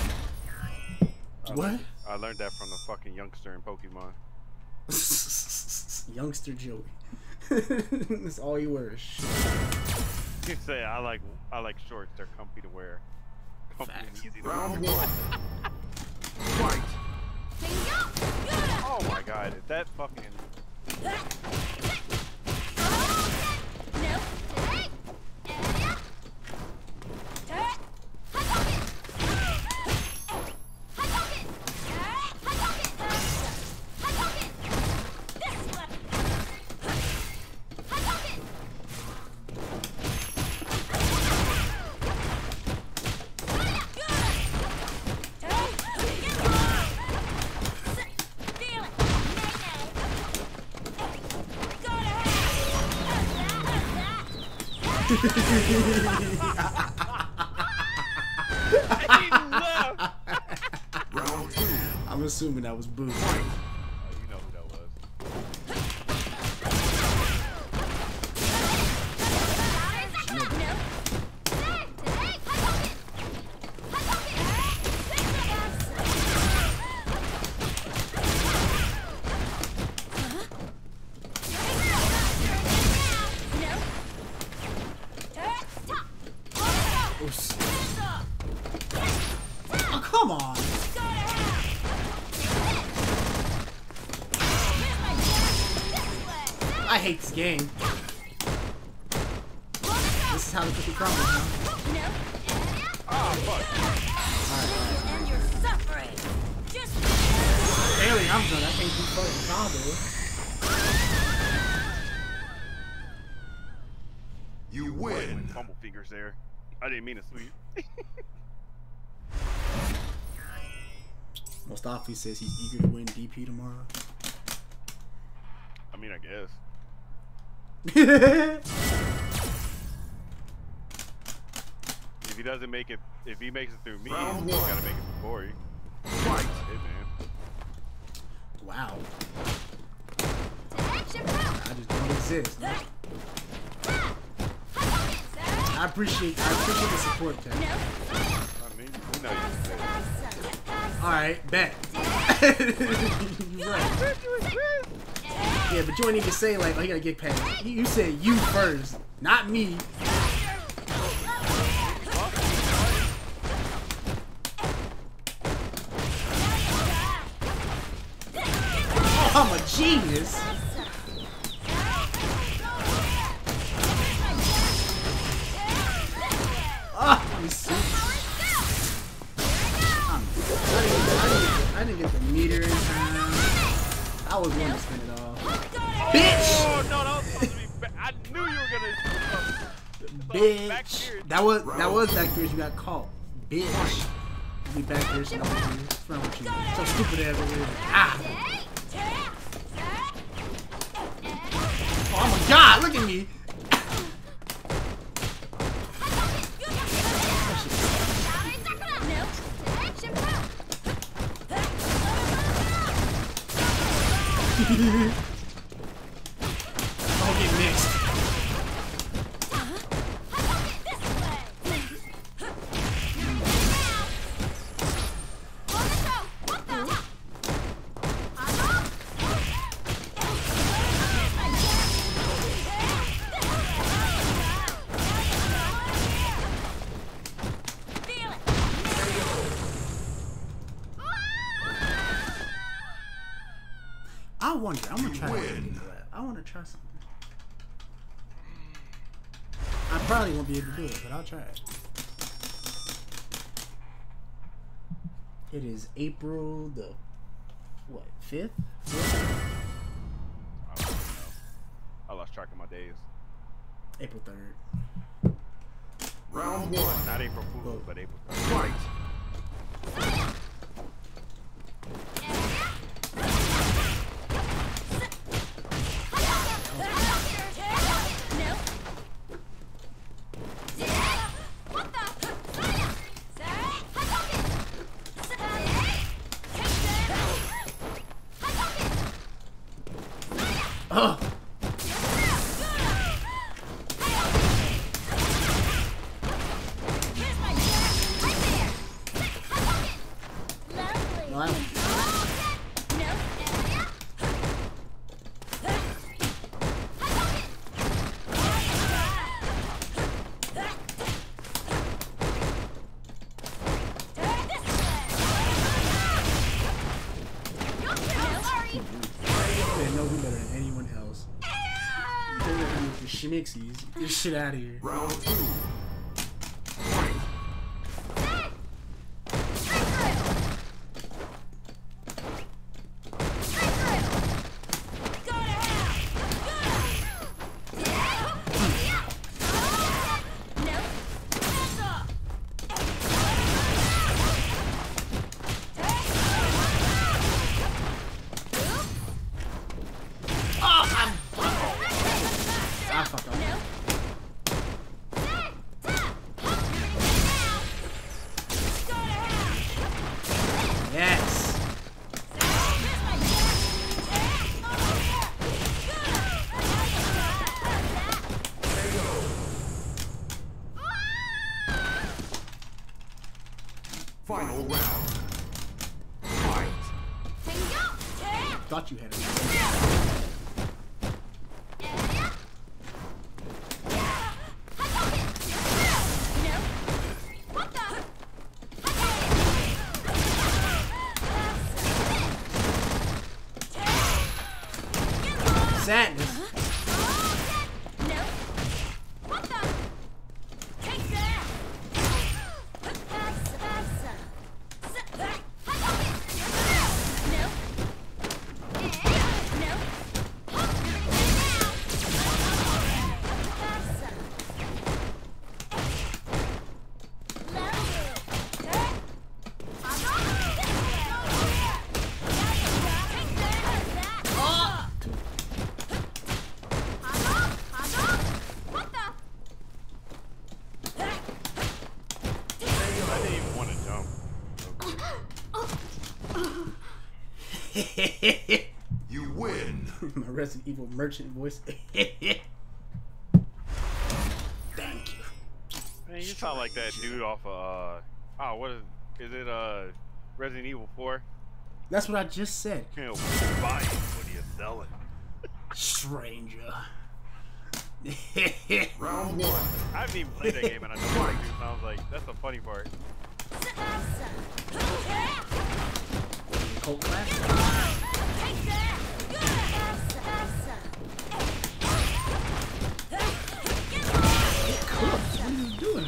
What? I learned that from the fucking youngster in Pokemon. Youngster Joey. That's all you wear is shorts. You say I like shorts. They're comfy to wear. Comfy Facts. and easy to wear. Round 1. Fight. Oh my god, is that fucking... Round 2. I'm assuming that was Boo. Oh, you know who that was. Oh, come on. I hate this game. This is how the cookie crumbles, huh? Oh, fuck. And you're suffering. Just Alien, I'm done. I can't do fucking combo. You win. Fumble fingers there. I didn't mean to sweep. Mustafi says he's eager to win DP tomorrow. I mean, I guess. If he doesn't make it, if he makes it through me, Round he's one. gotta make it through Corey. Fight. Hey, man. Wow. I just don't exist. Man. I appreciate the support, Ted. I mean, you know you said it. Alright, bet. You're right. Yeah, but you ain't even say like, oh, you gotta get past. You said you first, not me. Oh, I'm a genius. didn't get the meter in time. I was going to spin it off. Bitch! Oh no, that was supposed to be back. I knew you were gonna. Bitch! That was back here. You got caught. Bitch! Be back here. What's wrong with you? So stupid as it is. Ah! Oh my God! Look at me. Don't get mixed. I wonder. I'm gonna try. I want to try something. I probably won't be able to do it, but I'll try it. It is April the what 5th? I don't know. I lost track of my days. April 3rd. Round 1. Not April Fool's, but April 3rd. Fight. Oh. Schmixies. Get this shit out of here. Round 2. Final round. Fight. Thought you had it. Sadness. You win. My Resident Evil merchant voice. Thank you. Man, you sound like that dude off of what is it Resident Evil 4? That's what I just said. You know, buy it, what are you selling? Stranger. Round 1. I haven't even played that game and I know what that dude sounds like. That's the funny part. Colt class? What are you doing?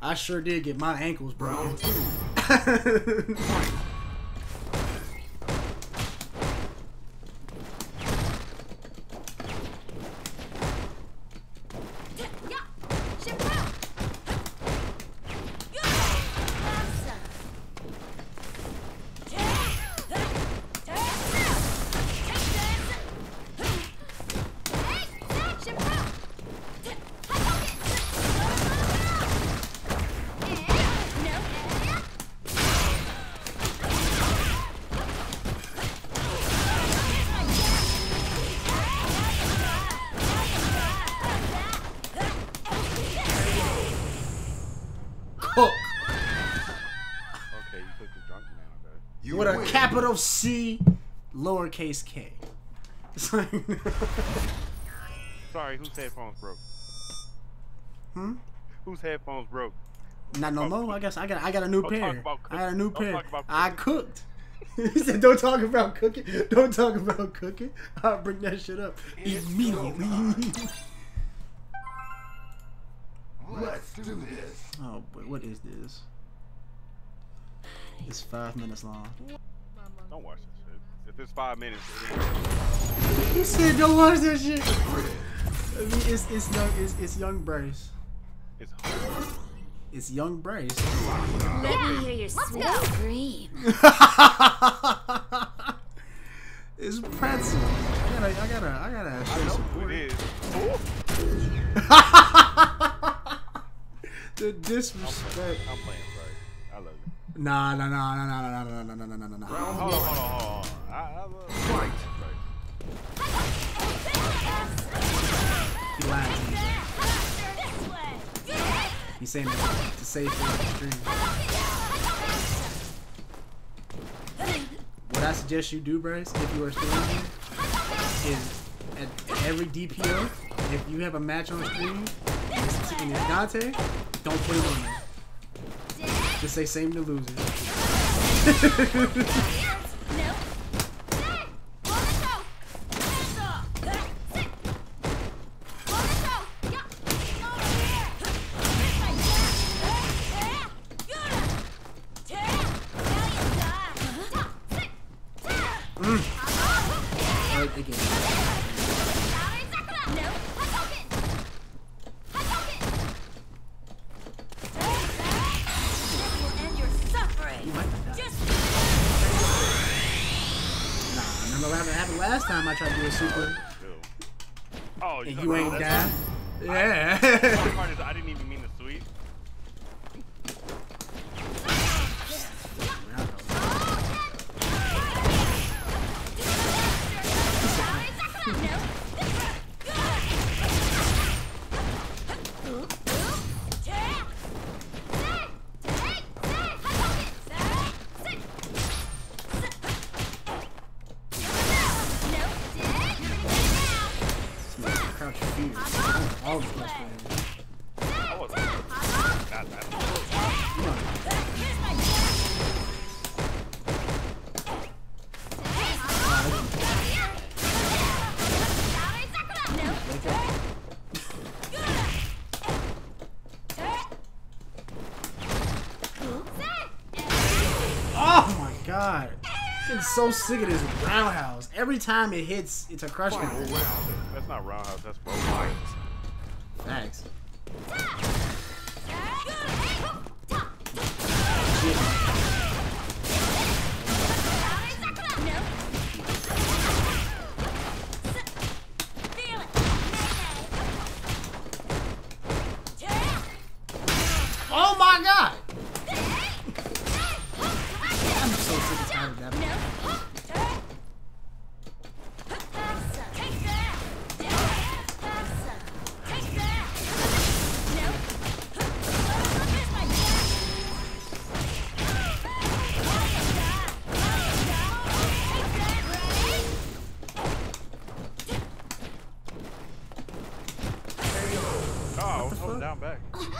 I sure did get my ankles broken. Cook. Okay, you took the drunk man. Okay. You With a win. capital C, lowercase k. Sorry, whose headphones broke? Hmm? Whose headphones broke? Not no more. I guess I got a new Don't talk pair. about I got a new cooking. pair. Don't talk about I cooked. He said, "Don't talk about cooking. Don't talk about cooking." I'll bring that shit up immediately. Let's do this. Oh, boy, what is this? It's 5 minutes long. Don't watch this shit. If it's 5 minutes, He said, "Don't watch that shit." I mean, it's young Bryce. it's hard. It's young Bryce. Let me hear your sweet scream. It's pretzel. I gotta. I know who it is. The disrespect. I'm playing right. I love you. Nah. Hold on. I love Fight. He lied to me. He's saying that to save for the stream. What I suggest you do, Bryce, if you are still in here, is at every DPO, if you have a match on screen and it's Dante, don't put him on there. Just say same to losers. Again. Remember what happened last time I tried to do a super Oh, and you ain't died? Yeah. The part is I didn't even mean to sweep. All the best friends. I wasn't. Not that. Oh my god. I'm so sick of this roundhouse. Every time it hits, it's a crush Final count. round. That's not roundhouse. That's both. Fight. Thanks. Oh my god! I'm so sick and tired of that. Oh, hold down back.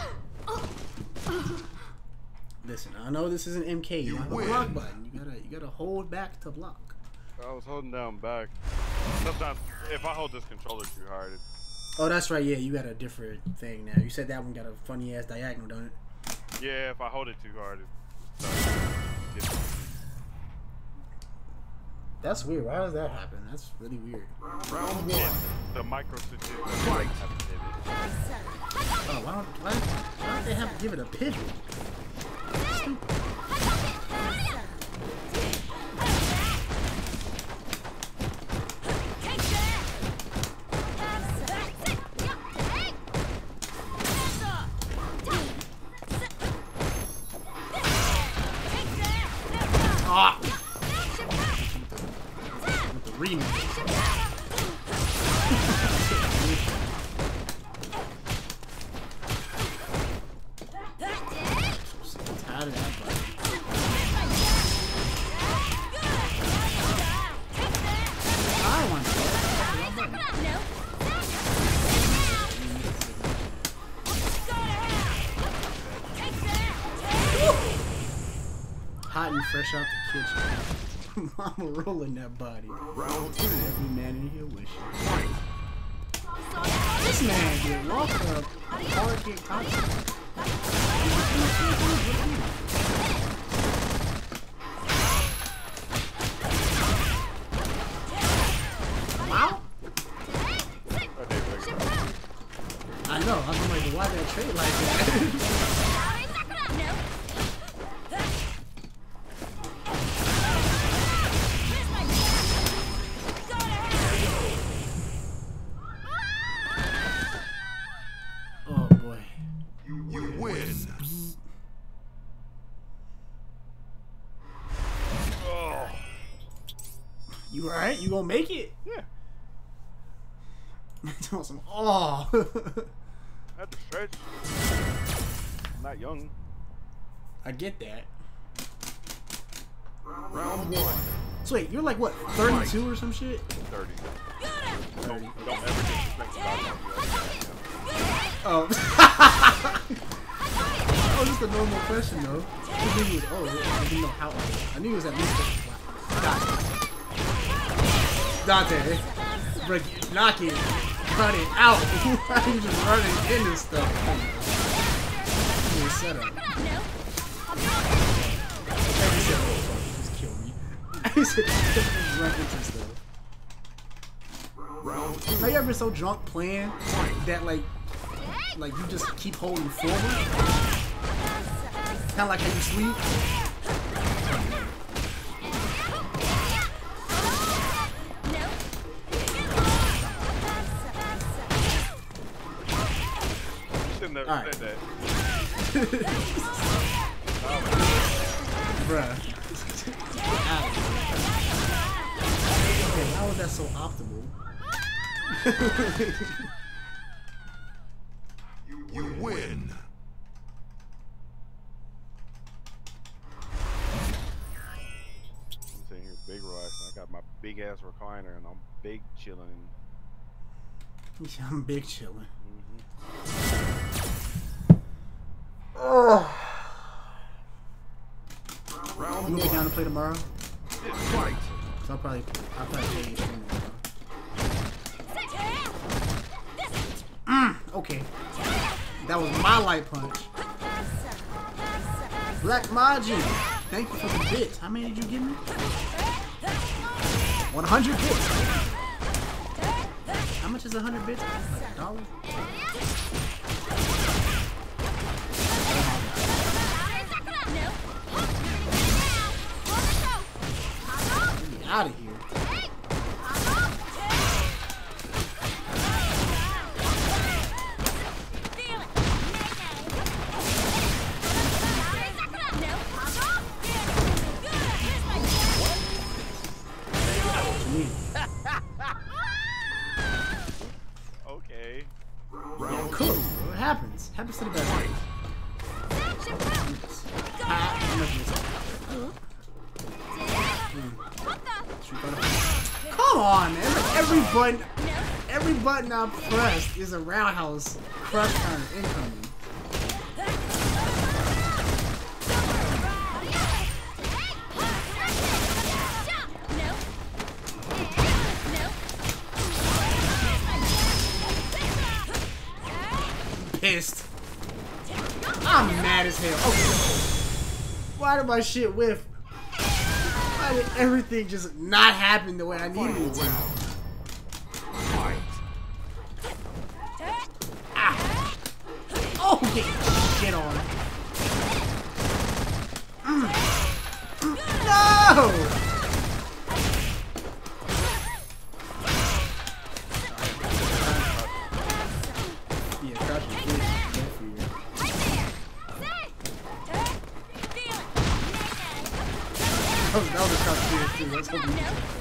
Listen, I know this is an MK. You have a win. block button. You gotta hold back to block. I was holding down back. Sometimes, if I hold this controller too hard, Oh, that's right. Yeah, you got a different thing now. You said that one got a funny ass diagonal, don't it? Yeah, if I hold it too hard, it That's weird. Why does that happen? That's really weird. Round one. the micro switches. Fight. Oh, why don't they have to give it a pivot? Stupid. Ah! With the remix. Tired of that button. I want that. Hot and fresh out the kitchen. Mama rolling that body. Round two. Every man in here wishes. This man get walked up hard kick contact. Wow. I know. I'm like, why that trade like that? Oh boy. You win. Oh. You alright? You gonna make it? Yeah. That's awesome. Oh. I had to stretch. I'm not young. I get that. Round one. So wait, you're like what, 32 or some shit? 30. 30. Don't ever disrespect the God. Oh. That was just a normal question though. I knew he was old. I didn't know how old. I knew he was at least 55. Dante. Break it, knock it, cut it out. Why are you just running into stuff? Set up. Just kill me. I said just run into stuff. Round two. Have you ever been so drunk playing that like you just keep holding forward? Kinda like how you sleep? Never All right. said that. Bruh. Okay, how is that so optimal? You win. I'm sitting here big relaxing. I got my big ass recliner and I'm big chilling. Yeah, I'm big chillin'. Round You one. be down to play tomorrow? Fight. So I'll probably play you tomorrow. Okay. That was my light punch. Black Maji, thank you for the bits. How many did you give me? 100 bits. How much is 100 bits? Like $1? Get out of here. Okay. Yeah, cool. What happens? Happens to the best. Come on, man. Like every button I pressed is a roundhouse crush turn incoming. Pissed. Ah! I'm mad as hell. Okay. Why did my shit whiff? Why did everything just not happen the way I needed it to? Ah. Oh, get on. No! That was a tough too. Let's hope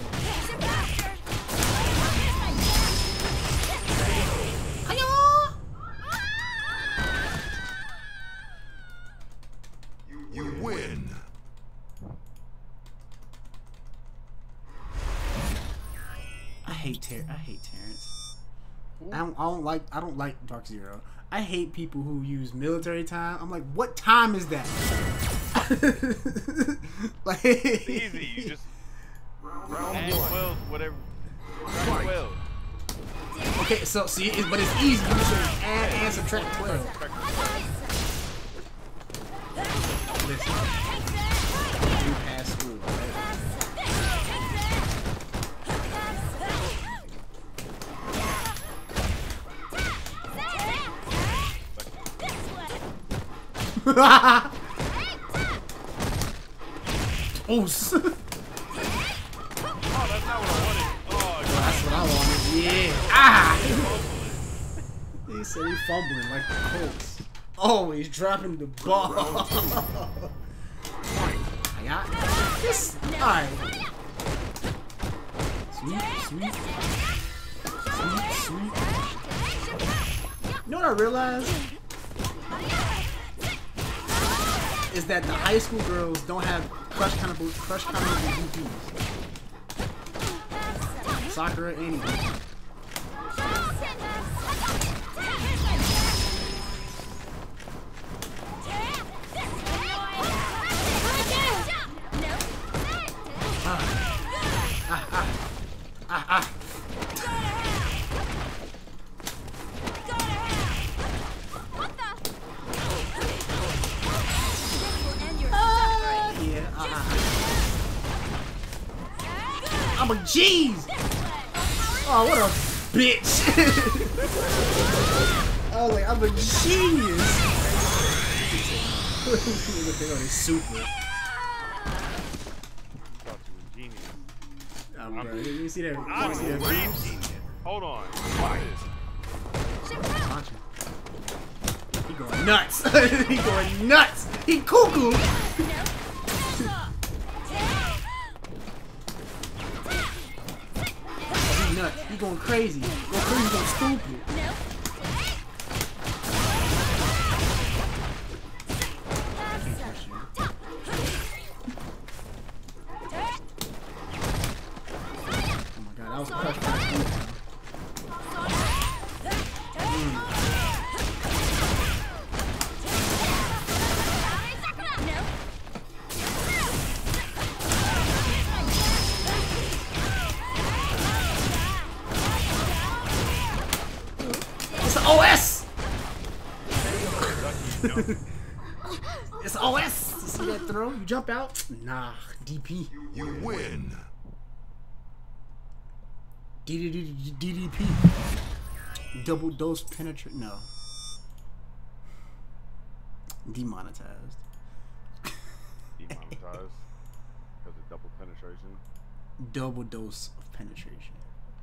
You win. I hate Terrence. I don't like Dark Zero. I hate people who use military time. I'm like, what time is that? Like, it's easy. You just add 12, whatever. Subtract 12. Okay, so see, but it's easy. You just add and subtract 12. Listen, you pass school. Oh, that's not what I wanted. Oh, that's what I wanted. Yeah. Ah! He said he fumbling like the Colts. Always dropping the ball. I got this. Alright. Sweet. You know what I realized? Is that the high school girls don't have crush countable DPs. Sakura, anyway. I'm a jeez. Oh, what a bitch. I was like, I'm a genius. Look at this super. Bro, you see that? I'm You see that? genius. Hold on. Watch this. He going nuts. He going nuts. He cuckoo. He nuts. He going crazy. Going crazy. Going stupid. Oh my god, that was a crush. It's the OS! It's the OS! You see that throw? You jump out? Nah, DP. You win. DDP. Double dose penetrate. No. Demonetized. Demonetized because of double penetration. Double dose of penetration.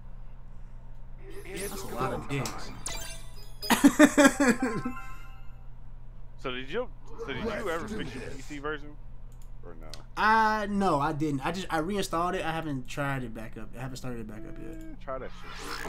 That's a lot of dicks. So did you ever fix your PC version? Or no? No, I didn't. I reinstalled it. I haven't tried it back up. I haven't started it back up yet. Try that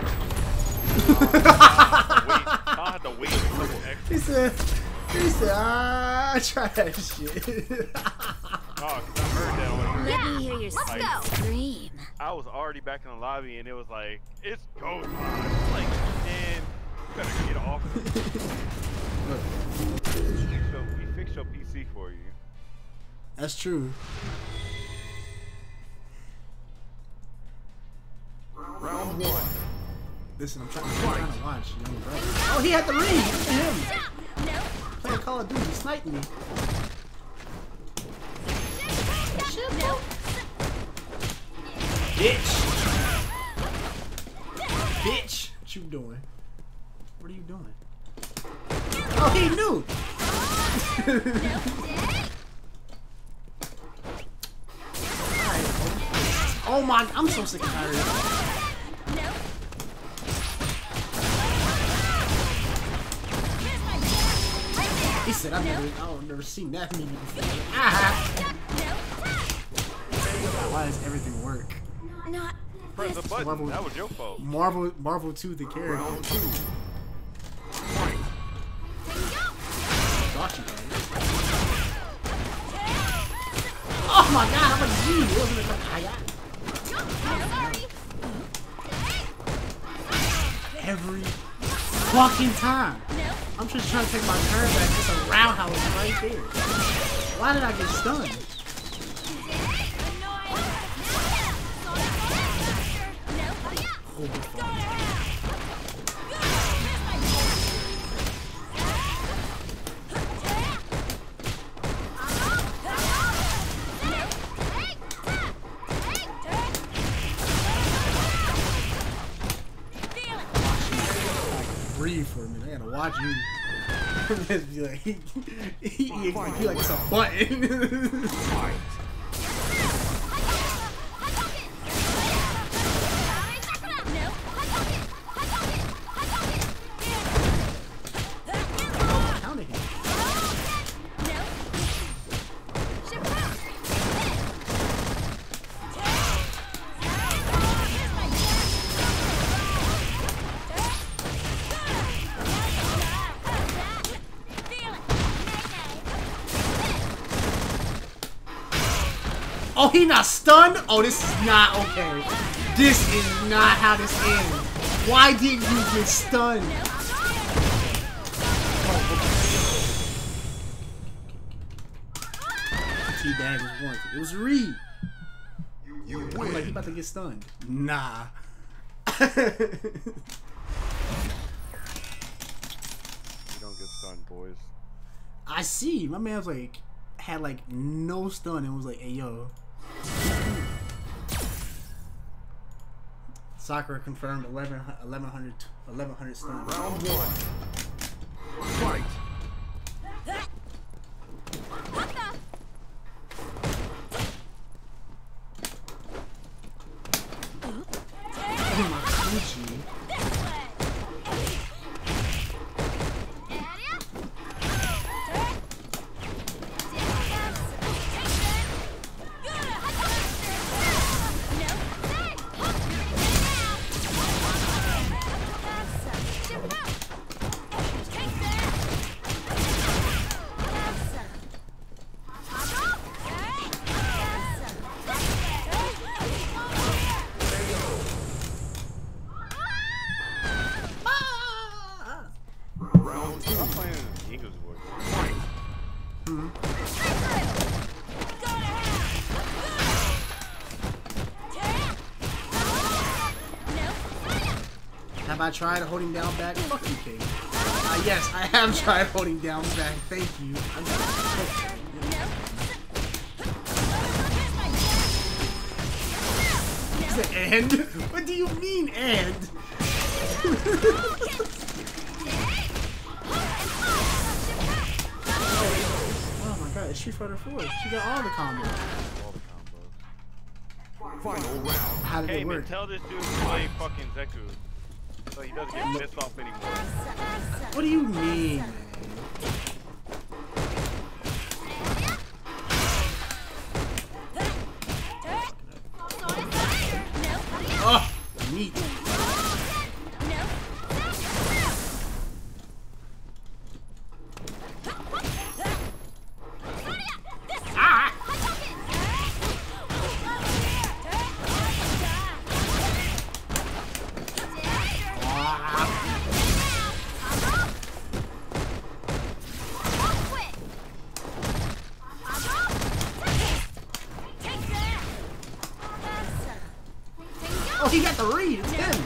shit. I'll have to wait a couple extra. He said, try that shit. Oh, 'cause I heard that one. Let me hear your sweet scream. I was already back in the lobby and it was like, it's go time. Like, man, you better get off. We fixed your PC for you. That's true. Round one. Listen, I'm trying to watch, young bro. Oh, he had the read. Look at him. Playing Call of Duty. He sniped me. Bitch. Bitch. What you doing? What are you doing? Oh, he knew. Oh my, I'm so sick of her. He said, I've never seen that movie before. Ah. Why does everything work? Not Press the button. Marvel, That was your fault. Marvel 2, the character. Round 2. Thought you did. Oh my god, I'm a G. It wasn't a every fucking time. I'm just trying to take my turn back. It's a roundhouse right there. Why did I get stunned? Breathe for a minute. I gotta watch you. Just be like, he feel like it's a button. Counter him. Oh, he not stunned? Oh, this is not okay. This is not how this ends. Why didn't you get stunned? T-bag was warranted. It was Reed. You I'm win. like, he about to get stunned. Nah. You don't get stunned, boys. I see. My man was like, had like no stun and was like, hey, yo. Sakura confirmed 1100 stun. Round 1. Fight. Oh my coochie. Round 2. I'm playing in English voice. Fight. Have I tried holding down back? Fuck you, Kate. Yes, I have tried holding down back. Thank you. Is it end? What do you mean end? Oh my god, it's Street Fighter 4. She got all the combos. All the combos. Final round. How did Hey it man, work? tell this dude to play fucking Zeku. So he doesn't get pissed off anymore. What do you mean, man? Oh, neat. Ah! Oh, he got the read. It's him.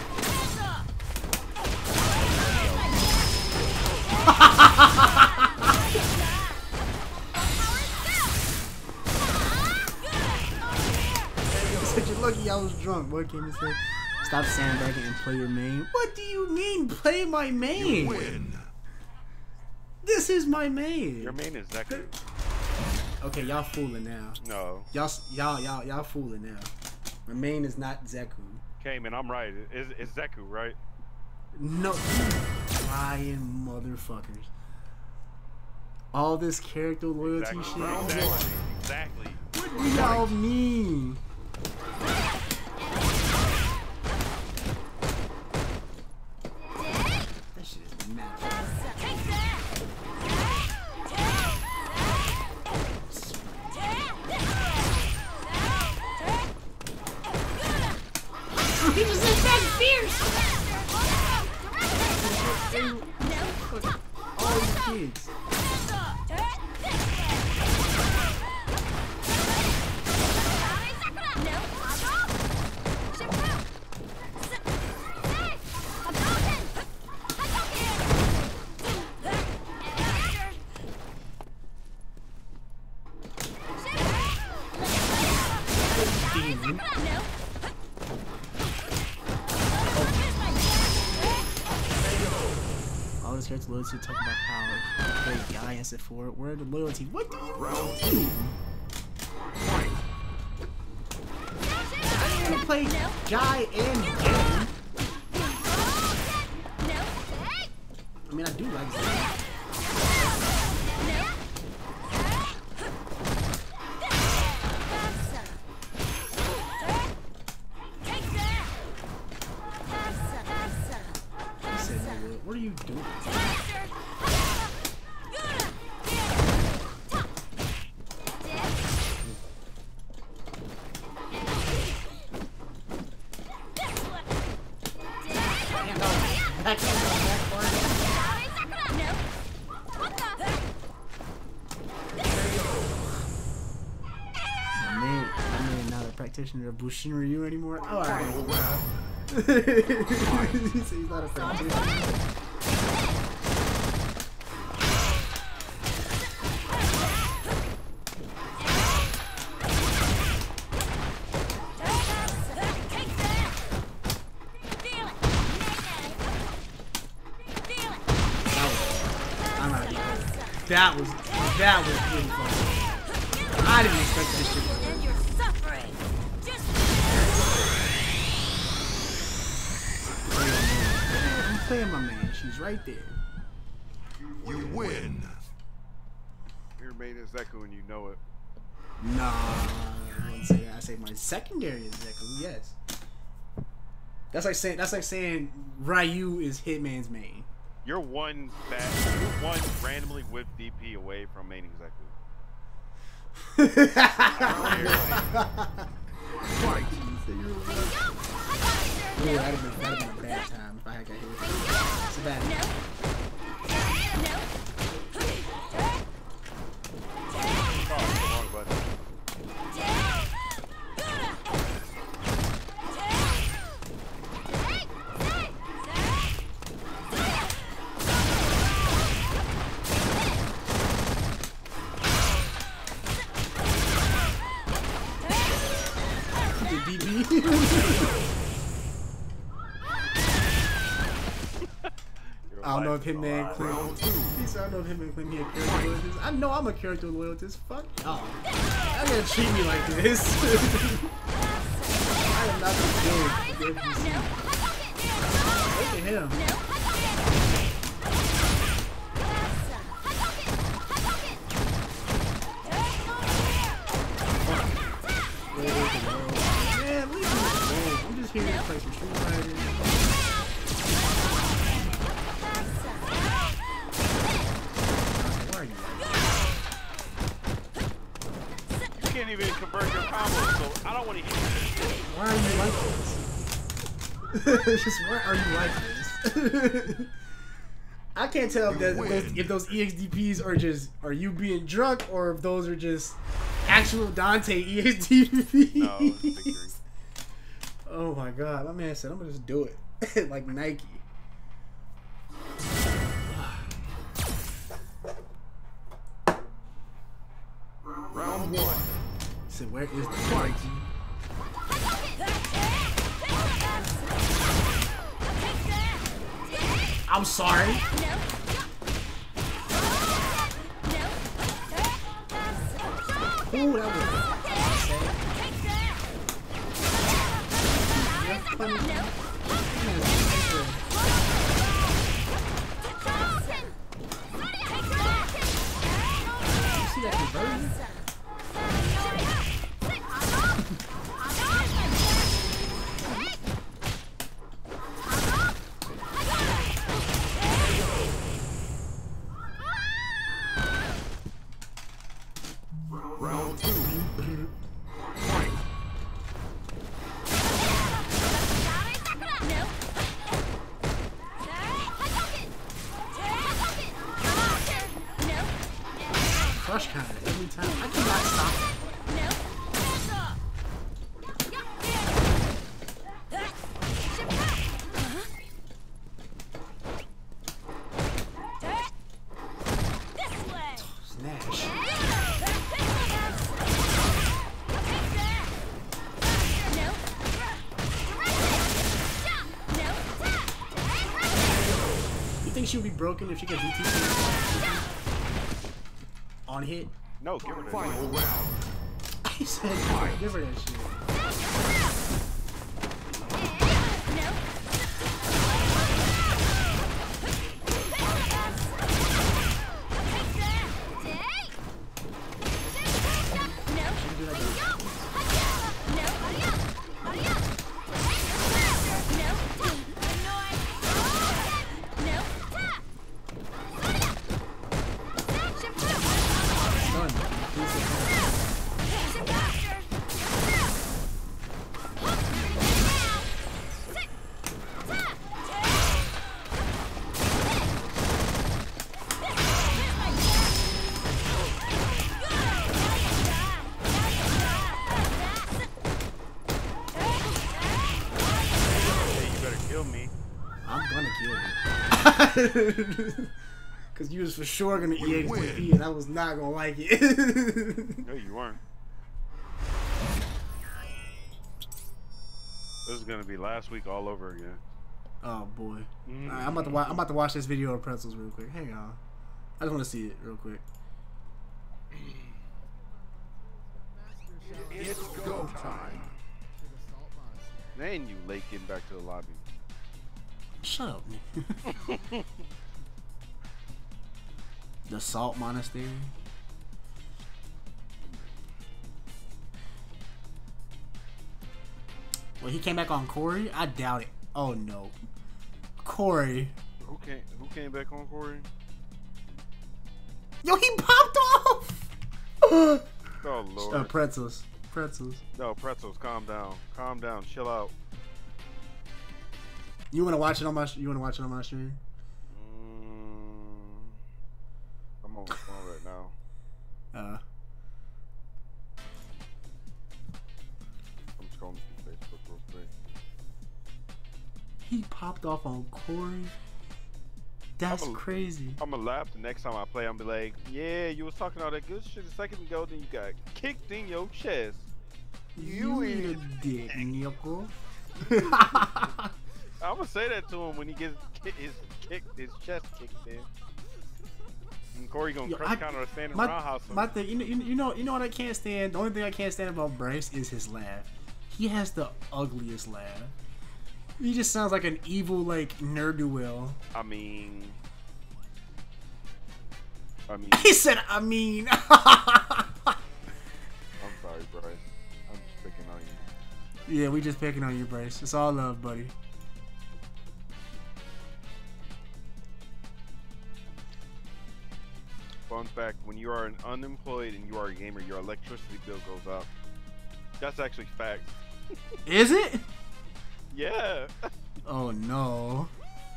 I was drunk. What came and said, stop sandbagging and play your main. What do you mean, play my main? You win. This is my main. Your main is Zeku. Okay, y'all fooling now. No. Y'all fooling now. My main is not Zeku. Okay, man, I'm right. It's Zeku, right? No, lying motherfuckers. All this character loyalty Exactly. shit. Exactly. What do y'all mean? That shit is natural. He just is that fierce! All these kids. Demon. All this character loyalty talk about how great guy SF4. Where the loyalty? What do you mean? I didn't want to play guy and game. I mean, I do like that. What are you doing? I'm not a practitioner of Bushinryu anymore. Oh, alright. He's not a practitioner. That was really fun. I didn't expect that shit. And you're suffering. I'm playing my man. She's right there. You win. Your main is Zeku and you know it. Nah, I wouldn't say that. I say my secondary is Zeku. Yes. That's like saying Ryu is Hitman's main. You're one randomly with DP away from maining Zeku. Fight. Ooh, that'd have been a bad time if I had got hit. It's bad. Oh, the wrong button. I don't know if Hitman claimed. I don't know if Hitman claimed he a character loyalist. I know I'm a character loyalist. Fuck y'all. Y'all gonna treat me like this. I am not the good. Look at him. Man, leave me alone. I'm just here to play some Street Fighter. You can't even convert your combos, so I don't want to hear this. Why are you like this? Just why are you like this? I can't tell if those EXDPs are you being drunk or if those are just actual Dante EXDPs. No, it's victory. Oh my god, my man said I'm gonna just do it like Nike. Round one. He said, where is the fight? I'm sorry. Ooh, that was you see that conversion? Round 2. Crush counter every time. I cannot stop it. Snash. You think she would be broken if she gets VTLZD on hit? No, give her that. Final round. He said, give her that shit. I'm gonna kill you. Cause you was for sure gonna EXP and I was not gonna like it. No, you weren't. This is gonna be last week all over again. Oh boy. Alright, I'm about to watch this video of pretzels real quick. Hang on. I just wanna see it real quick. It's go time. Man, you late getting back to the lobby. Shut up, man. The Salt Monastery. Well, he came back on Corey? I doubt it. Oh no. Corey. Who came back on Corey? Yo, he popped off! Oh Lord. Pretzels. Pretzels. No, pretzels, calm down. Calm down, chill out. You wanna watch it on my stream? I'm on the phone right now. I'm scrolling through Facebook real quick. He popped off on Corey. That's crazy. I'm gonna laugh the next time I play. I'm be like, yeah, you was talking all that good shit a second ago, then you got kicked in your chest. You eat a dick, Nico. I'm gonna say that to him when he gets his chest kicked in. And Corey gonna crush counter a standing roundhouse. My thing, you know what I can't stand. The only thing I can't stand about Bryce is his laugh. He has the ugliest laugh. He just sounds like an evil, like, ne'er-do-well. I mean. He said, I mean. I'm sorry, Bryce. I'm just picking on you. Yeah, we just picking on you, Bryce. It's all love, buddy. Fun fact, when you are unemployed and you are a gamer, your electricity bill goes up. That's actually fact. Is it? Yeah. Oh no.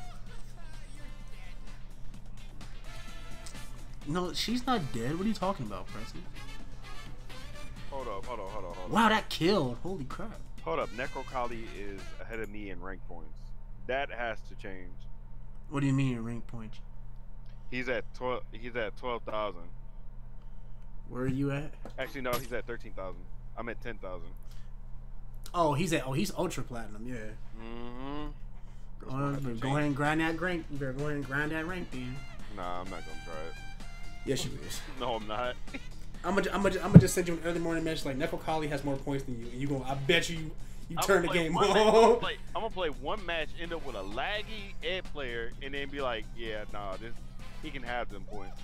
No, she's not dead. What are you talking about, Preston? Hold up. Wow, that killed. Holy crap. Hold up. Necrocali is ahead of me in rank points. That has to change. What do you mean in rank points? He's at 12. He's at 12,000. Where are you at? Actually, no. He's at 13,000. I'm at 10,000. Oh, he's ultra platinum. Yeah. Go ahead and grind that rank. You better go ahead and grind that rank, then. Nah, I'm not gonna try it. Yes, you is. No, I'm not. I'm gonna just send you an early morning message like Neko Kali has more points than you, and you go. I bet you turn the game on. I'm gonna play one match, end up with a laggy Ed player, and then be like, yeah, nah, he can have them points.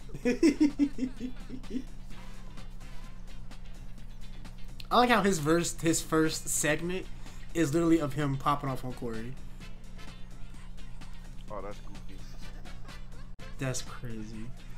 I like how his first segment is literally of him popping off on Corey. Oh, that's goofy. That's crazy.